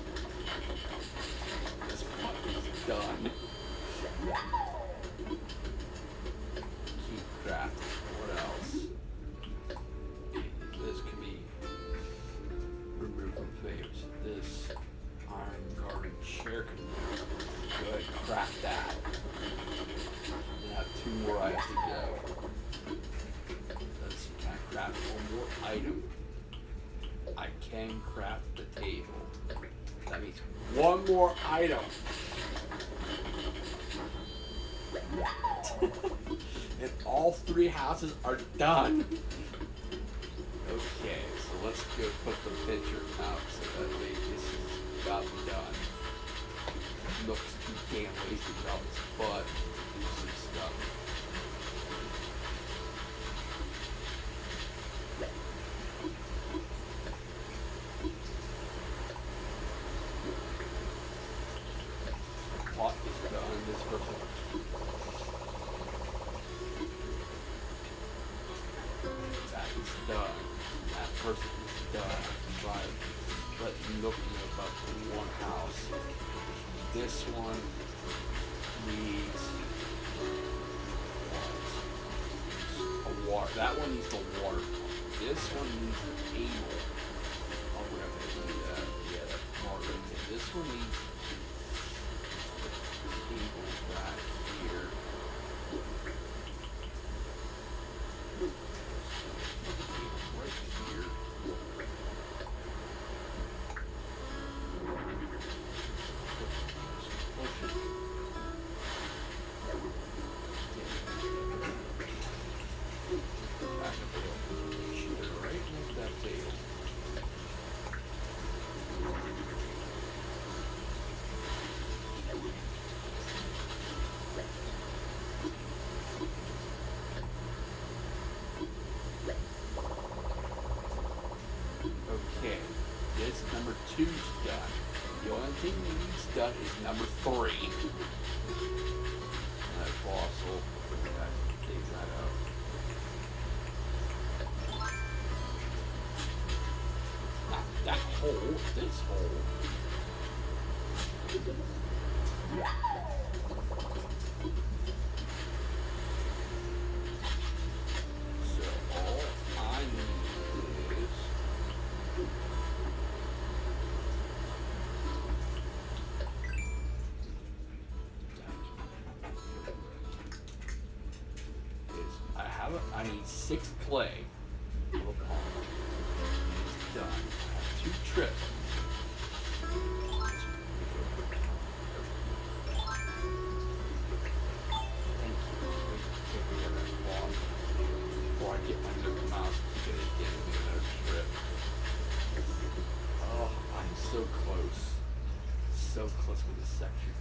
This plot is done. Keep crafting. What else? This can be removed from favorites. This iron garden chair can be. Go ahead and craft that. We have two more items to go. Let's kind of craft one more item. I can craft the table. That means one more item. And all three houses are done. Okay, so let's go put the picture out so that way this is about done. Looks too damn wasted about his butt. Do some stuff. Pot is done. This person. That is done. That person is done. Right. Let me look about the one house. This one needs a water. That one needs the water pump. This one needs the table. Oh, we're gonna have to do that. Yeah, that's more right there. This one needs the table right here. Right here. Okay, this number two's done. The only thing that needs done is number three. And that fossil, that, take that out. Not that hole, this hole. So all I need is I have a, I need six clay. Little pond. It's done. I have two trips. Thank you. Take me on that pond before I get my little mouse to get it in another strip. Oh, I'm so close. So close with this section.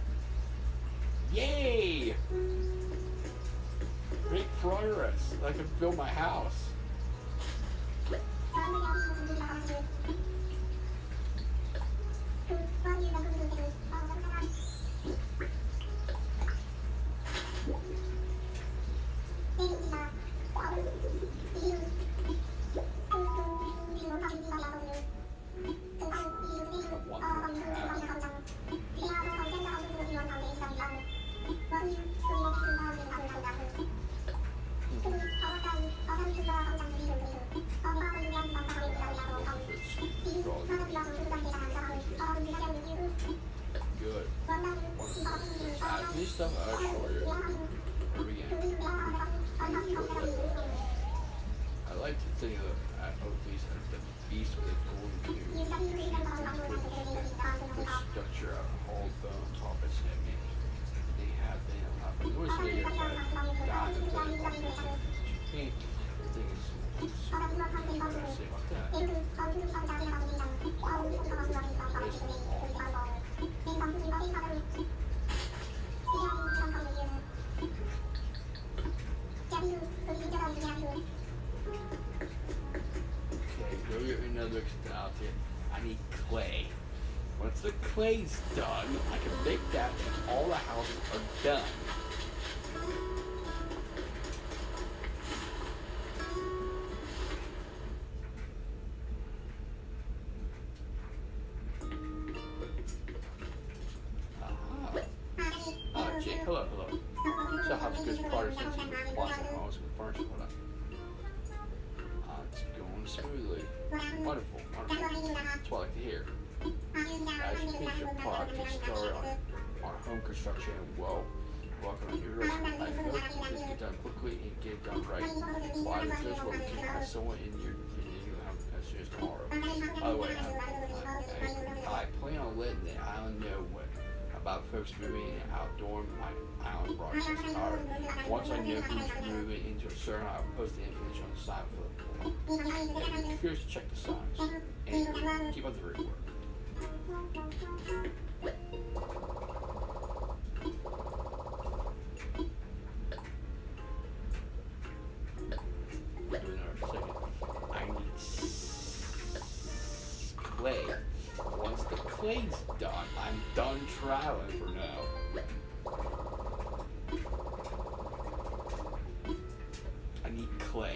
Yay! Great progress. I can build my house. stuff, I'll show you. Where we at? I like to think of at least as the beast with the golden cube. The structure of all bone top its head. They have been a lot, but it was really good. God, the thing is, I think it's, what did I say about that? Okay, go get me another out here. I need clay. Once the clay's done, I can make that and all the houses are done. Aha. Uh, Jay, hello, hello. So how's good progress since you watched the house with furniture? Hold up. Uh, it's going smoothly. Wonderful, wonderful. That's what I like to hear. As you finish your product, get started on our home construction and well, welcome to your restaurant. I feel like this get done quickly and get it done right. Why the first one can have someone in your in your new house as soon as tomorrow. By the way, I, I, I plan on letting the island know what about folks moving in outdoor my island projects. However, once I know who's moving into a certain, I'll post the information on the sign for the floor. If you're curious, check the signs and keep up the great work. I need clay. Once the clay's done, I'm done traveling for now. I need clay.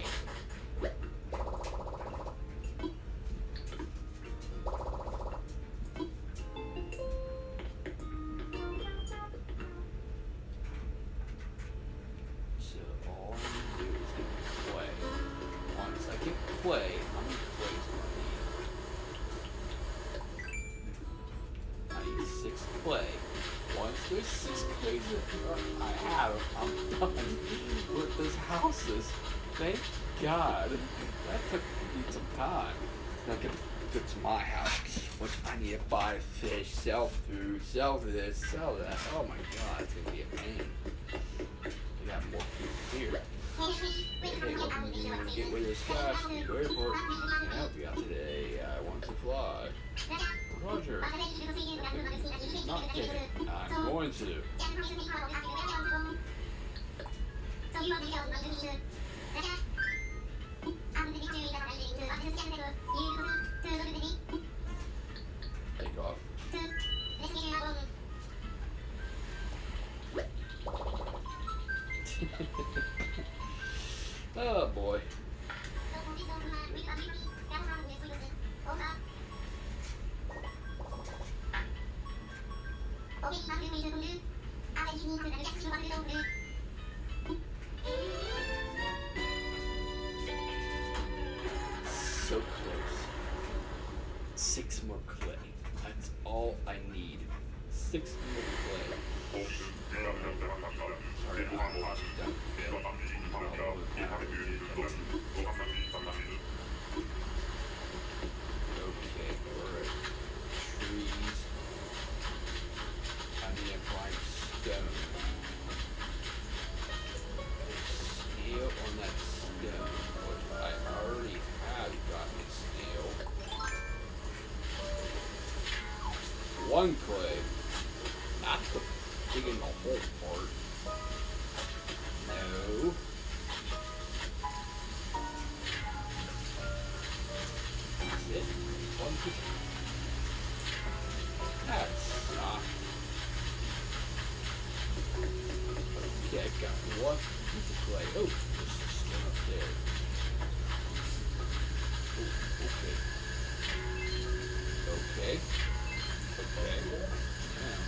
Play. How many plays do I need? I need six clay. Once there's six plays that I have, I'm done with these houses. Thank God. That took me some time. Now get get to my house, which I need to buy fish, sell food, sell this, sell that. Oh my God, it's gonna be a pain. We got more people here. Okay, what can you do to get with this cash? Go airport. Can I help you out today? I want to fly. Roger. Not kidding. I'm going to. Take off. Oh boy. So close. Six more clay. That's all I need. Six more clay. Sorry, I'm lost down. Okay, alright. Trees. I need to find stone. Steel on that stone, which I already have gotten steel. One clay. Not the digging the whole part. No. That's it. One piece. That's not. Okay, I've got one piece of clay. Oh, there's some up there. Oh, okay. Okay. Okay. Yeah.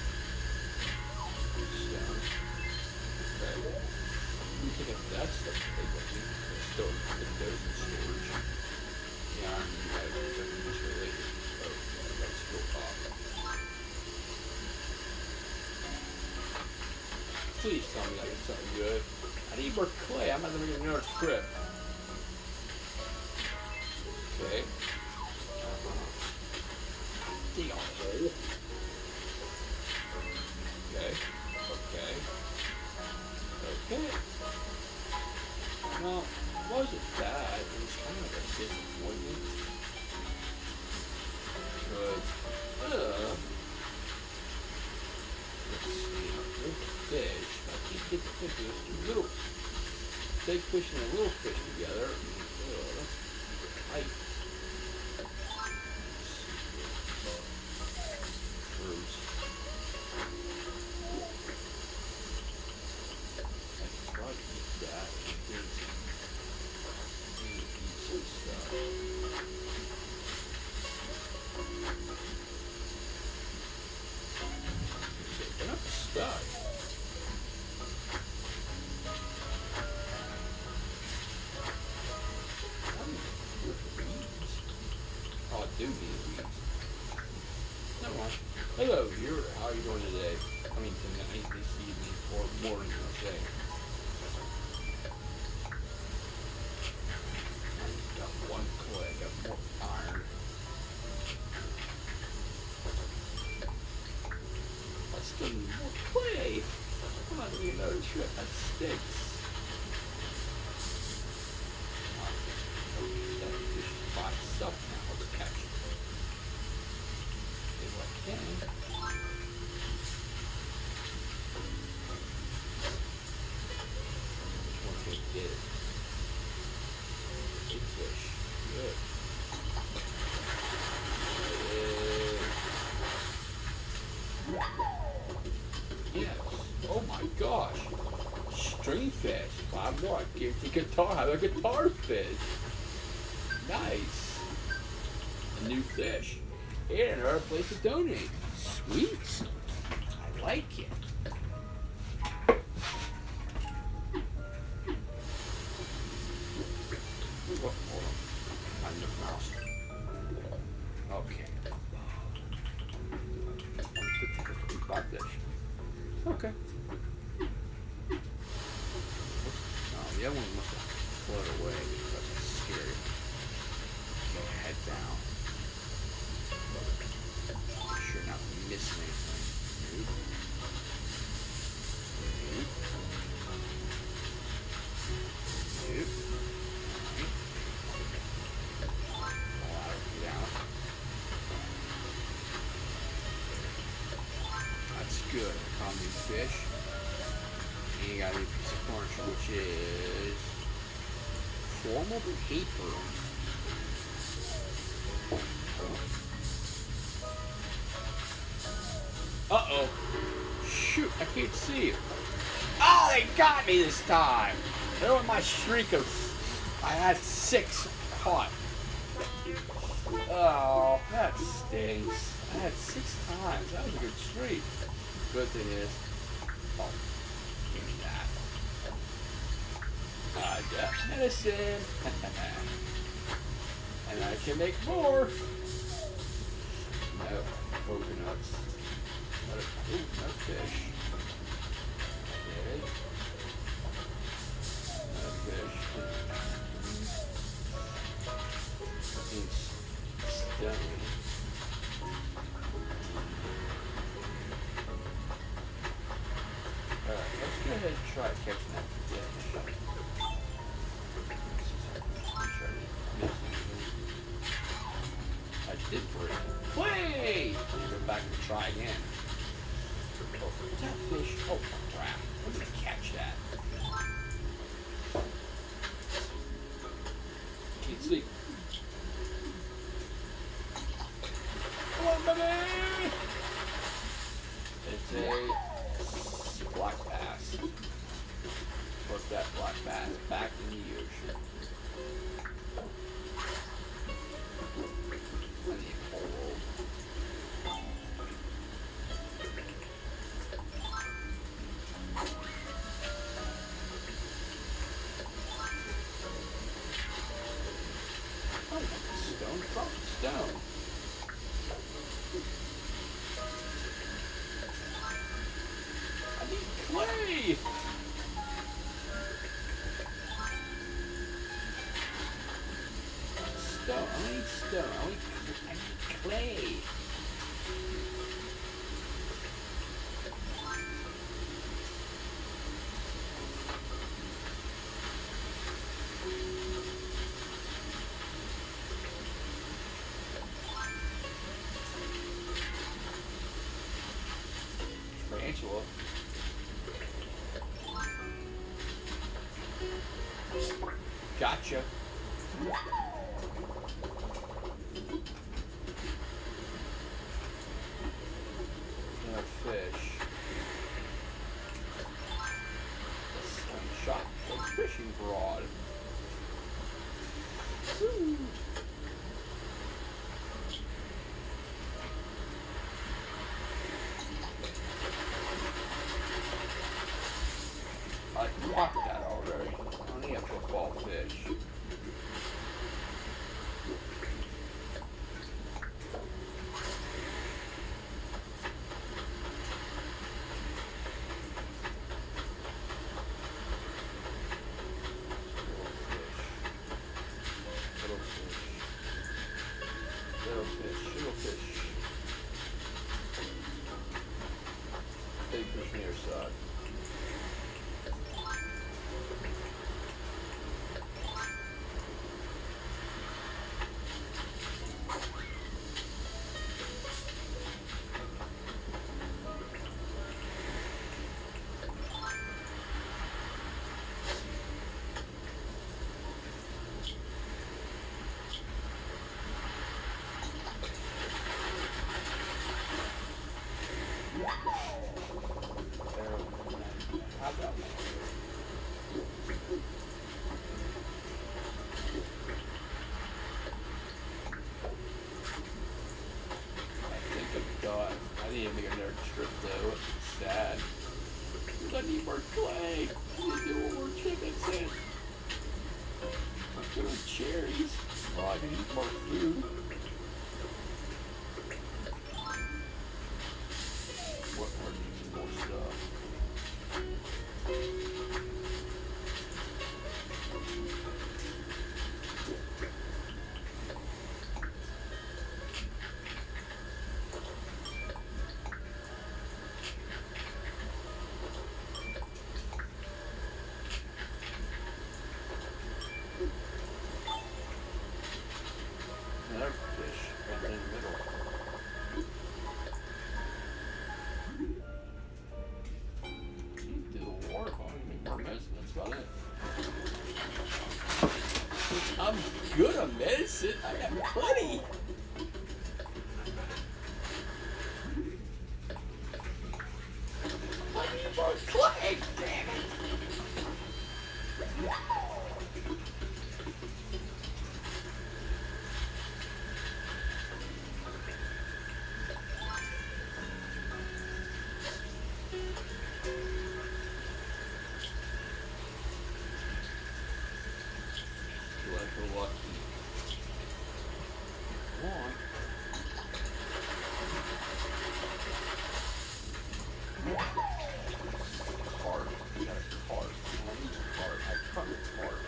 Stone. Okay. Let me think if that's the big one. Still, if there's in storage. Yeah, I'm uh, just related. Oh, yeah, let's go up. Please tell me I did something good. I need more clay. I'm about to make another trip. Okay. Uh-huh. Dig a hole. Okay. Okay. Okay. Well, it wasn't bad. It was kind of a disappointment. But, uh, let's see. There's a fish. I can't get the fish. There's two little big fish and a little fish together. Oh, that's tight. Fruits. I can try to eat that. Eat some stuff. They're not stuck. Oh, I do need weeds. Never mind. Hello, you're, how are you doing today? I mean, tonight, this evening, or morning, I'll say. I got one clay, I got more iron. I still need more clay. Come on, we another trip. That stinks. That fish is by itself now. Let's catch it. If I can. Which one can I get? Big fish. Good. Yeah. Yes. Oh my gosh. String fish. Five more. I gave the guitar. Have a guitar fish. Nice. A new fish. And another place to donate. Sweet. I like it. Oh, hold on. I'm the mouse. Okay. Five fish. Okay. Oh, the other one must have floated away because it's scary. Okay, head down. Make sure not missing anything. Nope. Nope. Nope. Alright. Allow it down. That's good. Caught new fish. And you got a piece of furniture, which is formal paper. Uh-oh. Shoot, I can't see you. Oh, they got me this time. There was my streak of... I had six caught. Oh, that stinks. I had six times. That was a good streak. Good thing is... Oh, give me that. I got medicine. And I can make more. No, coconuts. Ooh, no fish. Okay. No fish. Seems stunning. Alright, let's go ahead and try catching that fish. I did break. Wait! Go back and try again. Oh, that fish. Oh, crap. I'm gonna catch that. Can't see. Come on, baby! It's a black bass. Put that black bass back in the ocean. don't need stone. I need, I need clay. Tarantula. Gotcha. Another fish. A shot. A fishing rod. Woo. I caught that already. I only have football fish. Little fish. Little fish. Little fish. Big fish near side. How about that? I think I'm done. I need to make another trip though. It's sad. I need more clay. I need to do one more chickens in. I'm doing cherries. Oh, I can eat more food. What more needs more stuff? Another fish right in the middle. Do the water pump, make more medicine, that's about it. I'm good on medicine, I got plenty. I need more clay, damn it. Lucky. One. Card. We got a card. I need a card. I cut a card.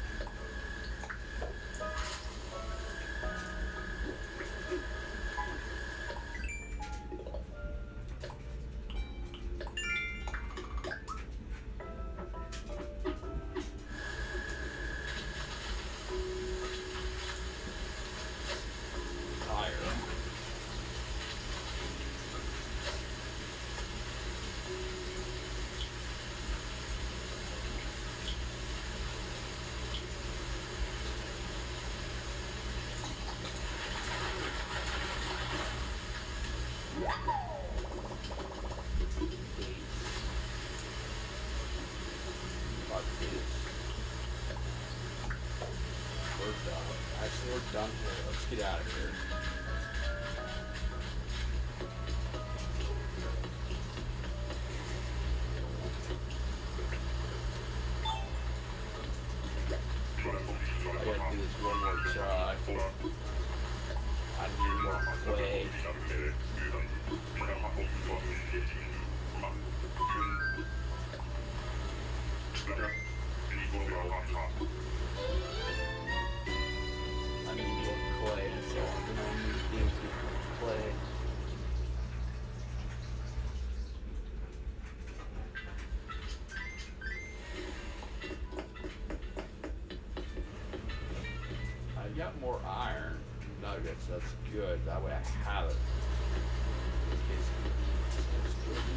We're done. Actually, we're done here. Let's get out of here. I gotta do this one more try. I need more clay. I need more clay. So I'm gonna need things to play. I got more iron nuggets, that's good. That way I have it. In case it's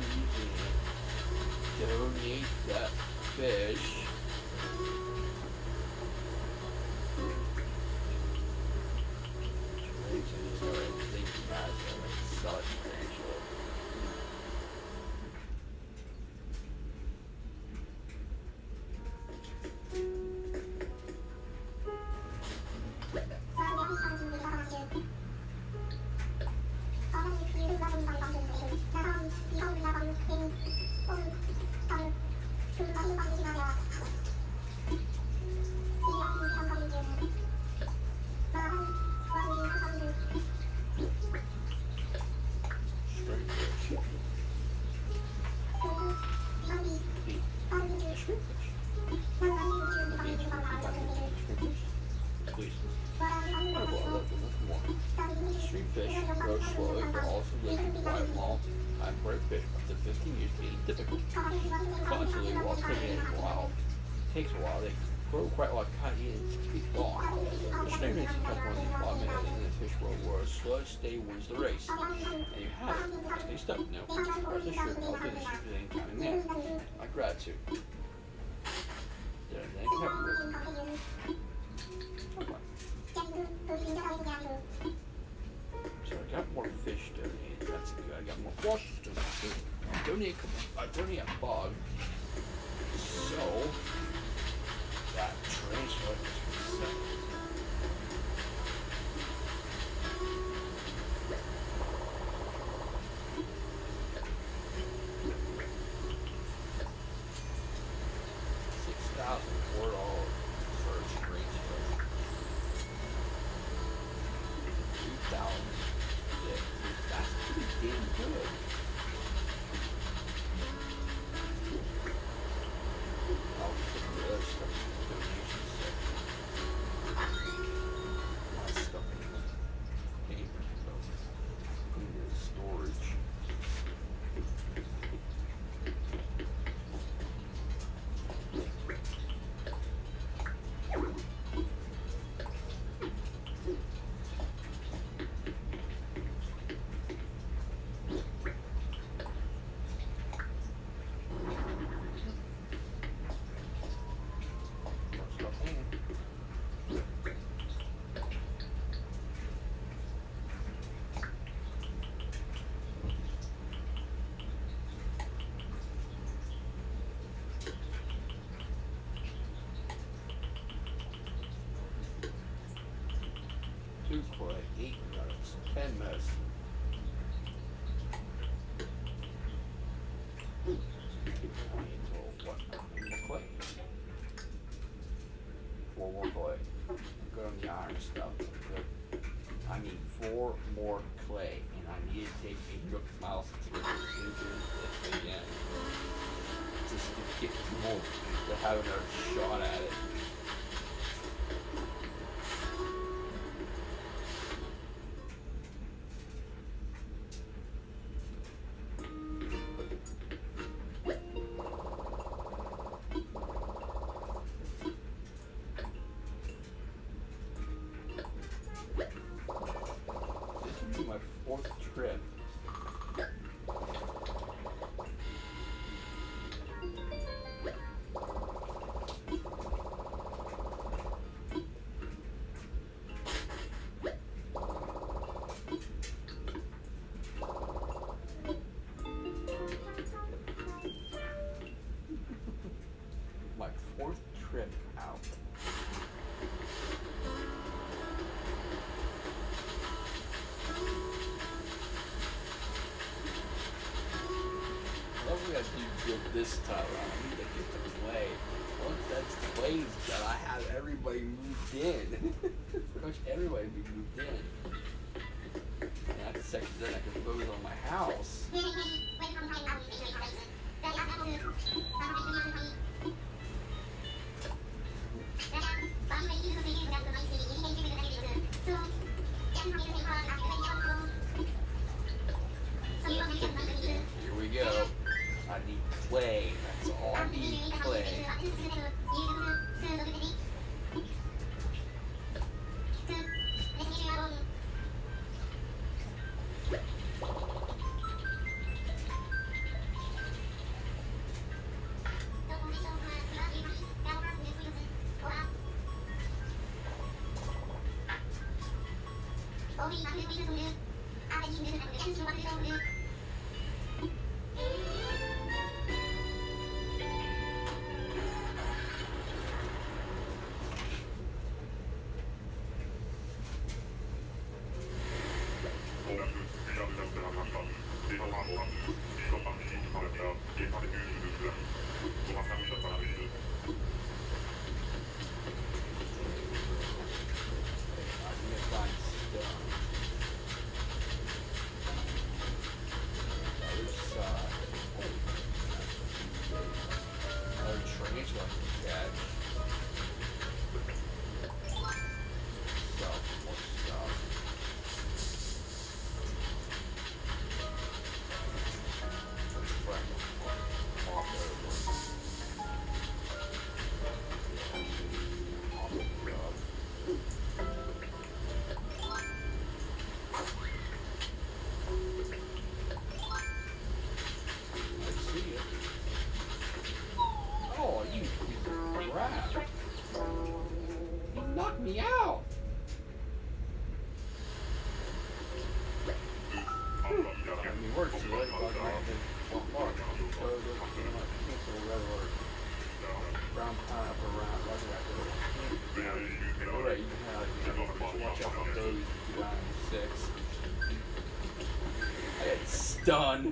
good. Donate that fish. Takes a while. They grow quite a lot of cotton and keep long. The stream is like one of these wild men in the fish world where a slow stay wins the race. And you have it. Stay stuck. No. Rest assured, I'll do this at any time in there. My gratitude. Did I think that okay. So I got more fish donated. That's good. I got more washes donated. I donate, I donate a bug. So that transfer is set. Six thousand four dollars for a transfer. Two thousand six. That's pretty damn good. Two clay, eight minutes, ten minutes. I need to, what, more clay? Four more clay. I'm good on the iron stuff. Good. I need four more clay, and I need to take a Nook mouse to get into this again. Just to get more, to have another shot at it. My fourth trip. My fourth trip out. I do good this time. I need to get the clay. Once that's clay done, I have everybody moved in. Pretty much everybody be moved in. And that's the section that I can pose on my house. Me out. I mean, works to it, but I have one part. So, cancel regular brown pineapple around resurrected. Alright, you can have, you know, watch out for those nine six. I got stunned.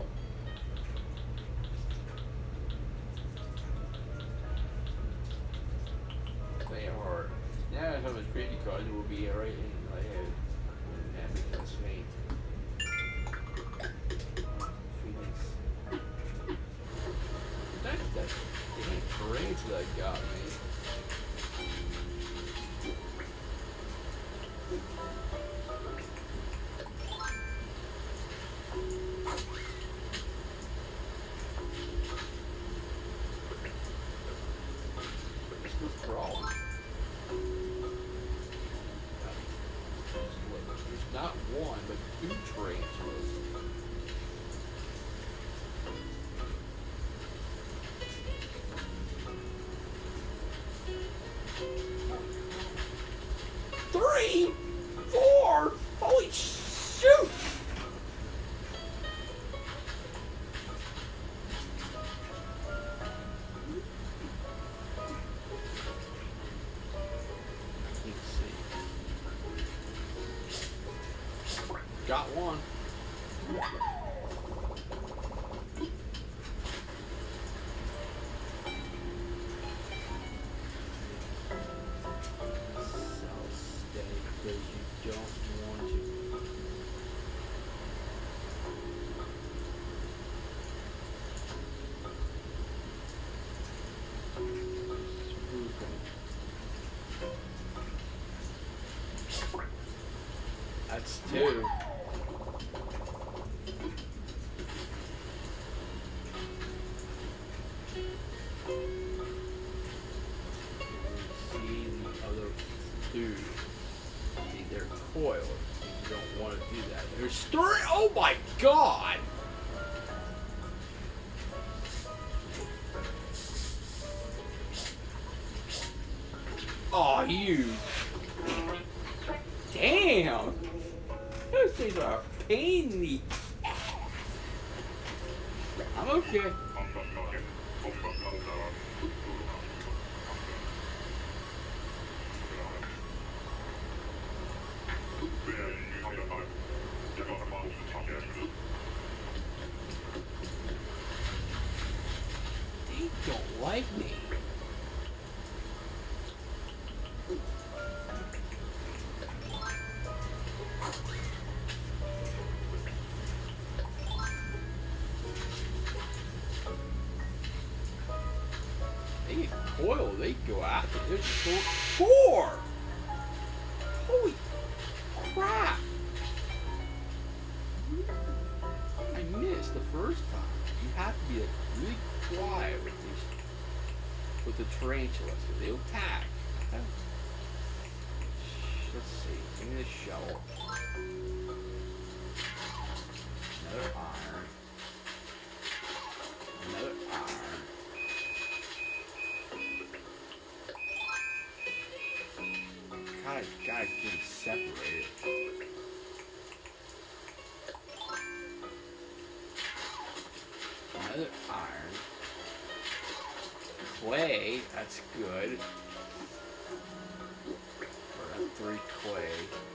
Now I have a crazy card, it will be right in my head. And because faint. Phoenix. That's that damn tarantula that got me. It's no problem. Not one, but two tarantulas. Three! Four! Holy shoot! Got one. Sell steady because you don't want to. That's two. Dude, see, they're coiled. You don't want to do that. There's three. Oh my god! Oh, you. Damn! Those things are a pain in the. I'm okay. They don't like me. They get coiled, they go after it. There's four. four! Holy crap! I missed the first time. You have to be like really quiet with these, with the tarantulas, so they'll attack. Let's see. Give me the shovel. Another iron. Another iron. God, I gotta get separated. Another iron. Clay, that's good. We're at three clay.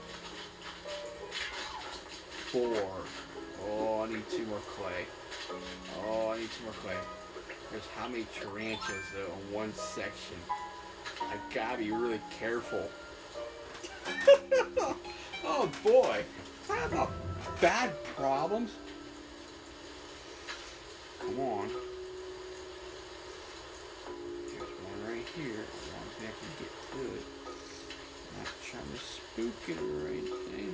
Four. Oh, I need two more clay. Oh, I need two more clay. There's how many tarantulas though in one section. I gotta be really careful. Oh boy. I have a bad problems. Come on. There's one right here. As long as I can get to it. I'm not trying to spook it or anything.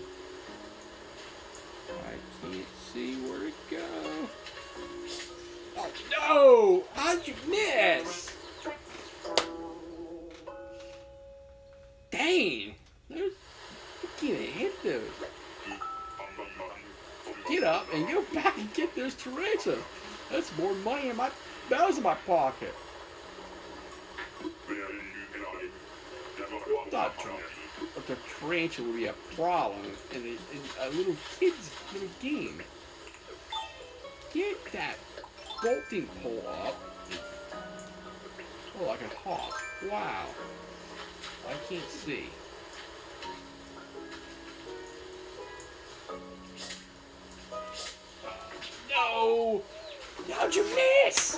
I can't see where it go. Oh no! How'd you miss? Dang! There's, you can't hit those. Get up and go back and get those tarantulas. That's more money in my bells in my pocket. I thought the tarantula would be a problem in a, in a little kid's little game. Get that bolting pole up. Oh, I can hop. Wow. I can't see. No! How'd you miss?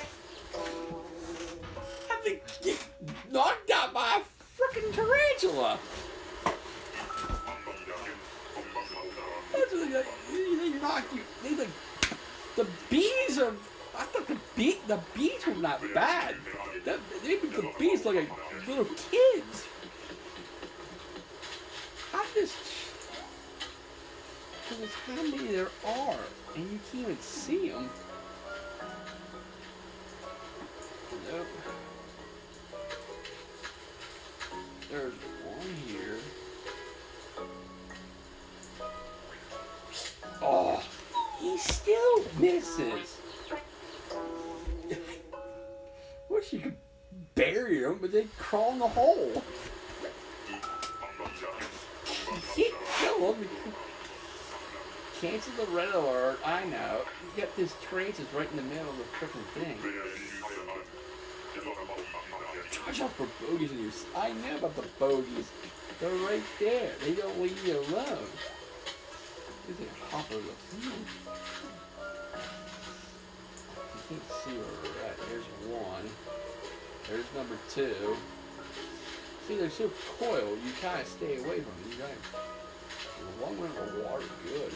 I think you knocked out by a freaking tarantula. That's what they, they knock you. They like the bees are. I thought the bee the bees were not bad. That, they make the bees look like little kids. How this? Because how many there are, and you can't even see them. Nope. There's one here. Oh, he still misses. Wish you could bury them, but they crawl in the hole. You can't kill them. Cancel the red alert. I know. You got this tarantulas right in the middle of the freaking thing. Watch out for bogeys in your. I know about the bogeys. They're right there. They don't leave you alone. Is it a hopper? You can't see where we're at. There's one. There's number two. See, they're so coiled. You kind of stay away from them. You gotta. One went in the water. Good.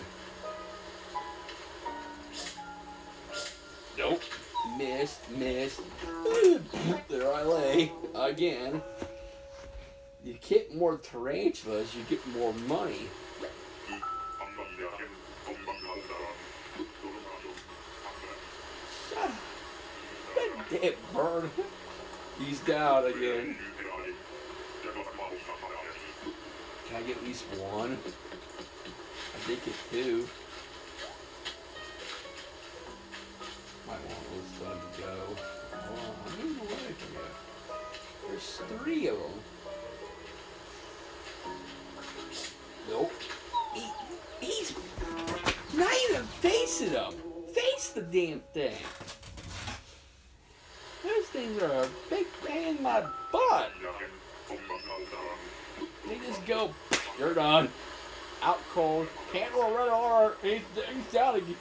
Nope. Missed. Missed. There I lay again. You get more tarantulas, you get more money. That damn bird. He's down again. Can I get at least one? I did get two. Might want to let them go. Oh, I don't know where I can go. There's three of them. Nope. He, he's not even facing them. Face the damn thing. Those things are a big pain in my butt. They just go, you're done. Out cold. Can't roll red alert. He's, he's down again.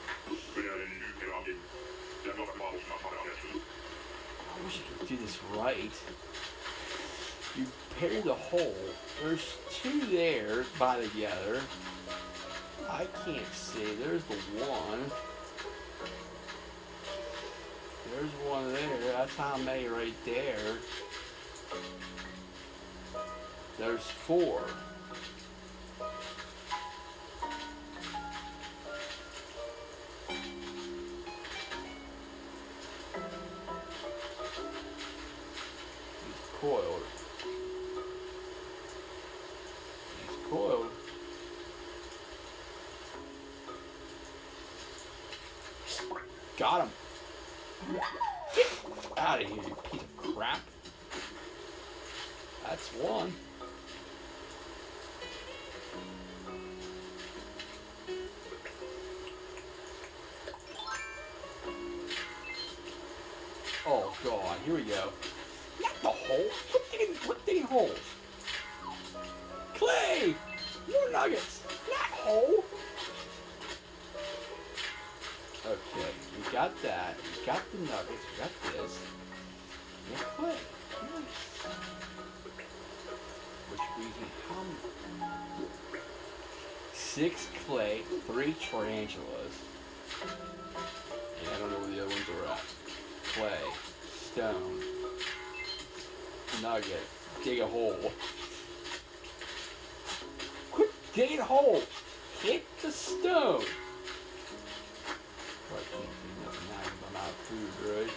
I wish I could do this right. You pair the hole. There's two there by together. I can't see. There's the one. There's one there. That's how many right there. There's four. He's coiled. He's coiled. Got him. Get out of here, you piece of crap. That's one. God, here we go. Not the hole. Quit digging, quit digging holes. Clay! More nuggets. Not hole. Okay, we got that. We got the nuggets. We got this. We got clay. Nice. Which brings me how many? Six clay, three tarantulas. Yeah, I don't know where the other ones are at. Clay, stone, nugget, dig a hole. Quit digging a hole. Hit the stone. Well, I can't do nothing now because I'm out of food, right?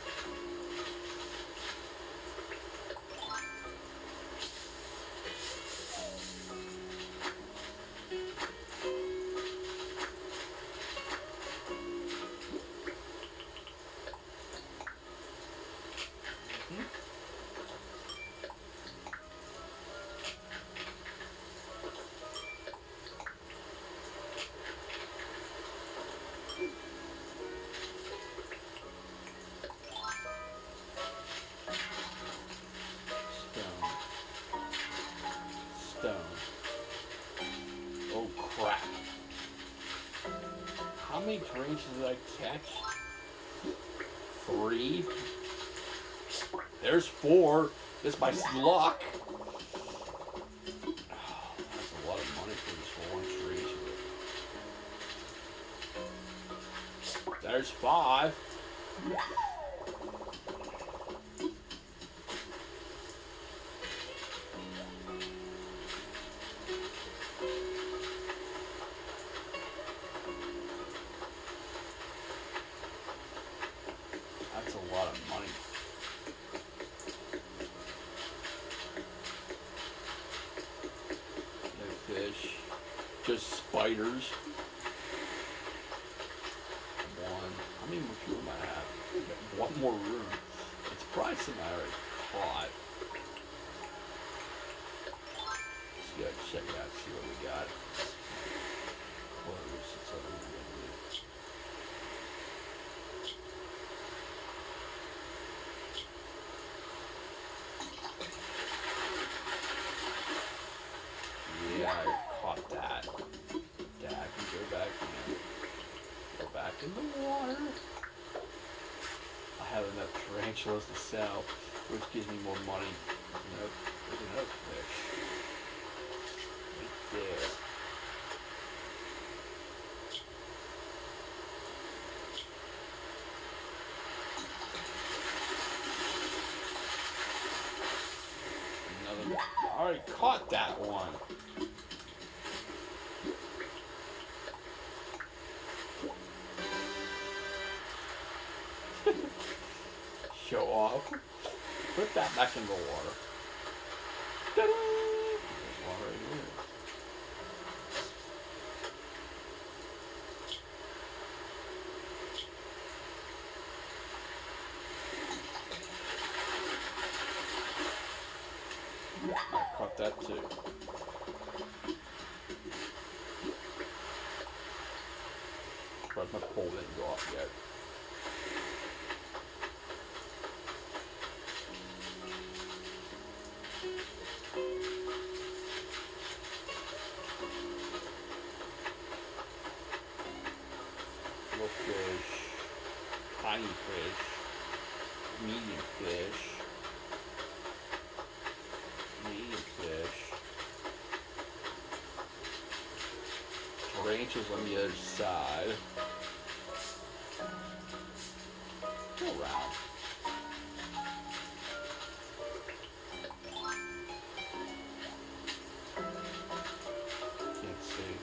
How many tarantulas did I catch? Three. There's four. Just by luck. Oh, that's a lot of money for this one tarantula. There's five. That's a lot of money. No fish. Just spiders. One. How many more room I have? I got one more room. It's probably something I already caught. Let's go check it out, see what we got. Close. It's over here. Yeah, I caught that. Dad can go back in. Go back in the water. I have enough tarantulas to sell, which gives me more money. Nope, there's another fish. Right there. Another one. I already caught that one. Show off. Put that back in the water. Ta-da! There's water right here. I caught that too. But my pole didn't go off yet. Little fish, tiny fish, medium fish, medium fish, tarantulas on the other side. Go around. Can't see.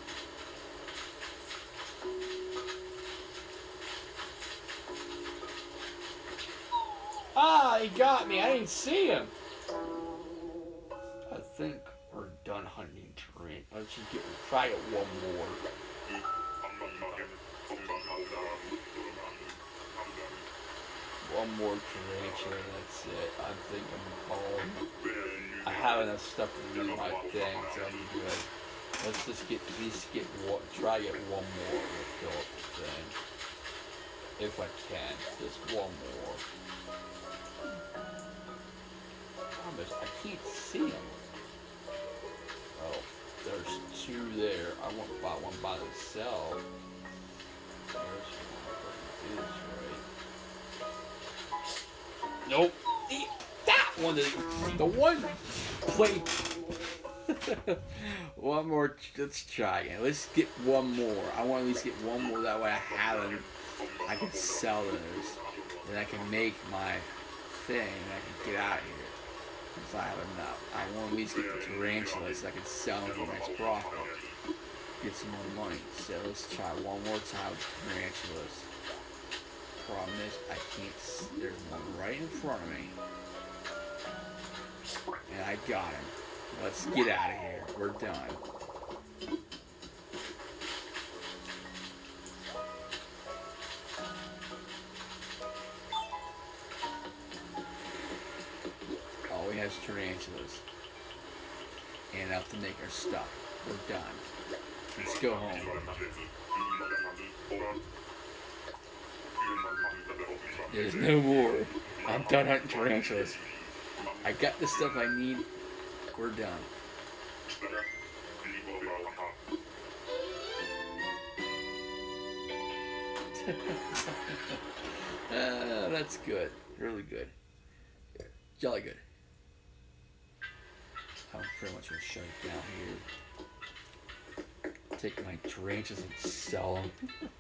Ah, he got me. I didn't see him. I think we're done hunting tarantulas. Let's just get try it one more. One more tarantula, that's it. I think I'm called. I have enough stuff to do my thing, so I'm good. Let's just get at least get one. Try get one more. We'll fill up the thing. if I can. Just one more. Promise, I can't see them. Oh, there's two there. I want to buy one by themselves. There's one. Right. Nope. That one is the one play. One more. Let's try again. Let's get one more. I want to at least get one more. That way I have them. I can sell those. Then I can make my thing. And I can get out of here. If I have enough. I want to at least get the tarantulas so I can sell them for next profit. Get some more money. So let's try one more time with tarantulas. Problem is, I can't see. There's one right in front of me. And I got him. Let's get out of here. We're done. All we have is tarantulas. And enough to make our stuff. We're done. Let's go home. There's no more. I'm done hunting tarantulas. I got the stuff I need. We're done. uh, that's good. Really good. Jolly good. I'm pretty much going to shut it down here. Take my tarantulas and sell them.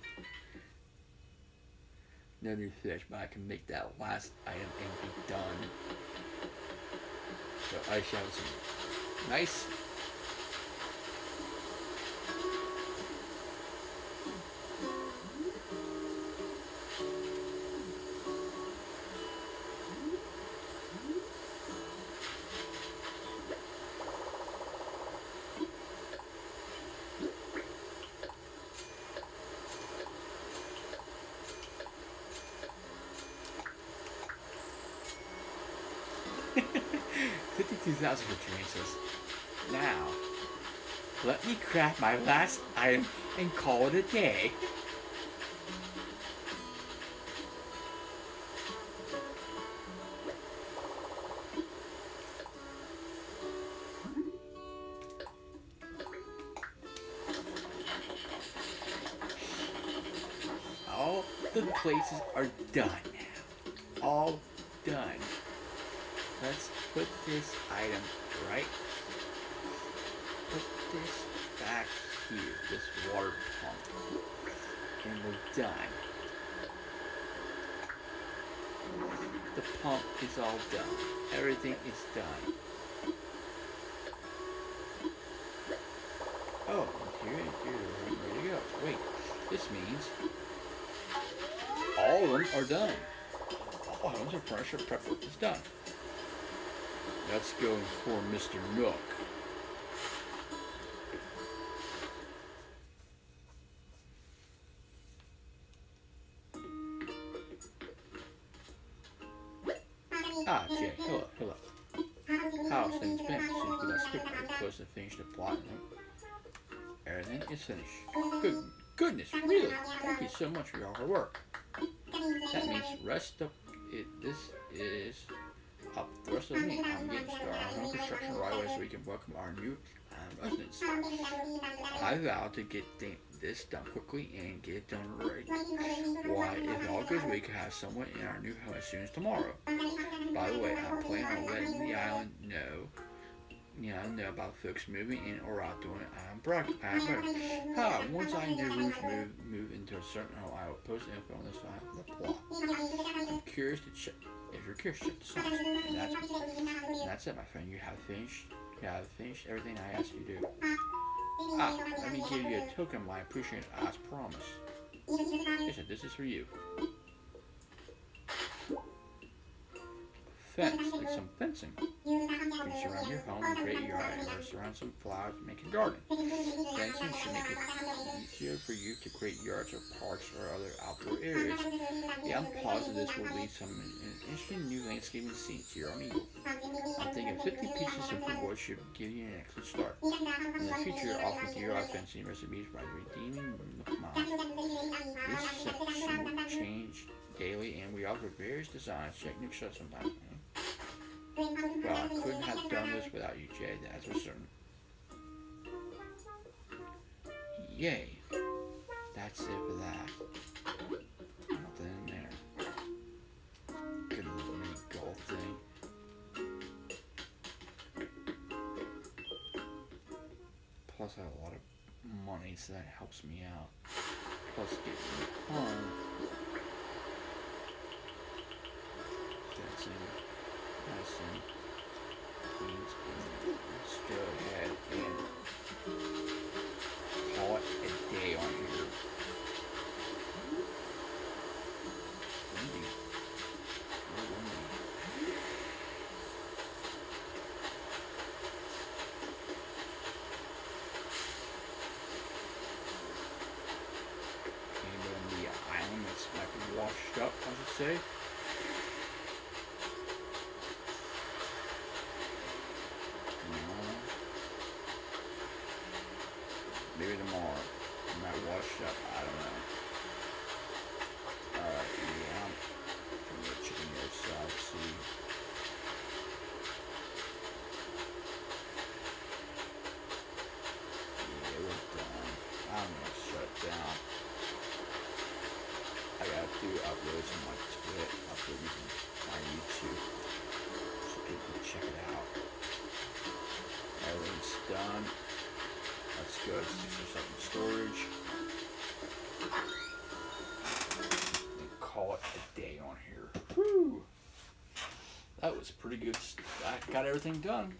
No new fish, but I can make that last item and be done. So I shall have some nice. fifty-two thousand for tarantulas. Now, let me craft my last item and call it a day. All the places are done now. All done. Let's put this item right. Put this back here, this water pump. And we're done. The pump is all done. Everything is done. Oh, here, here, ready to go. Wait, this means all of them are done. All items of furniture prep work is done. Let's go for Mister Nook. Ah, Jay, hello, hello. How's things been? Seems we got quickly close to finish the plot. Everything is finished. Good goodness, really? Thank you so much for your hard work. That means rest up. It. This is up the rest of me. I'm getting started on home construction right away so we can welcome our new um, residents. I vow to get th this done quickly and get it done right. Why, if all goes, we could have someone in our new home as soon as tomorrow. By the way, I'm planning on letting the island know, you know, know about folks moving in or out doing it. I'm broken. Ah, once I know who's move move into a certain home, I will post info on this side of the plot. I'm curious to check. If you're curious, check this out. And that's, and that's it, my friend. You have finished. You have finished everything I asked you to do. Ah, let me give you a token of my appreciation as promised. Listen, this is for you. Fence, like some fencing. You can surround your home and create a yard or surround some flowers and make a garden. Fencing should make it easier for you to create yards or parks or other outdoor areas. Yeah, I'm positive this will lead some interesting new landscaping scenes here on Eagle. I'm thinking fifty pieces of wood should give you an excellent start. In the future, I'll offer D I Y fencing recipes by redeeming mine. This section will change daily, and we offer various designs. Check next show sometime. Well, I couldn't have done this without you, Jay, that's for certain. Yay. That's it for that. Nothing in there. Good little mini golf thing. Plus, I have a lot of money, so that helps me out. Plus, getting home. That's in. Nice and clean. Let's go ahead and call it a day on here. Windy. Really windy. And then the island that's might be washed up, I should say. Maybe tomorrow. I might wash up. I don't know. Alright, yeah. I'm gonna chicken here, so I'll see. Yeah, we're done. I'm gonna shut it down. I gotta do uploads on my Twitch, uploads on my YouTube, so people can check it out. Everything's done. Let's go to six or seven storage and call it a day on here. Whew. That was pretty good. I got everything done.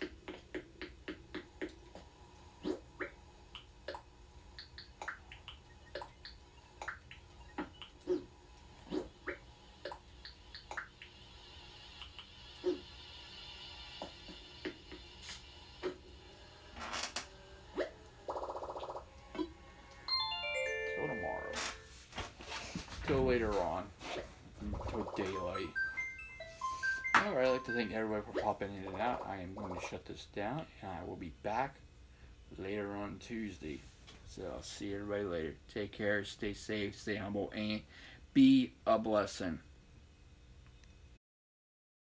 Till later on, until daylight. Alright, I'd like to thank everybody for popping in and out. I am going to shut this down, and I will be back later on Tuesday. So I'll see everybody later. Take care, stay safe, stay humble, and be a blessing.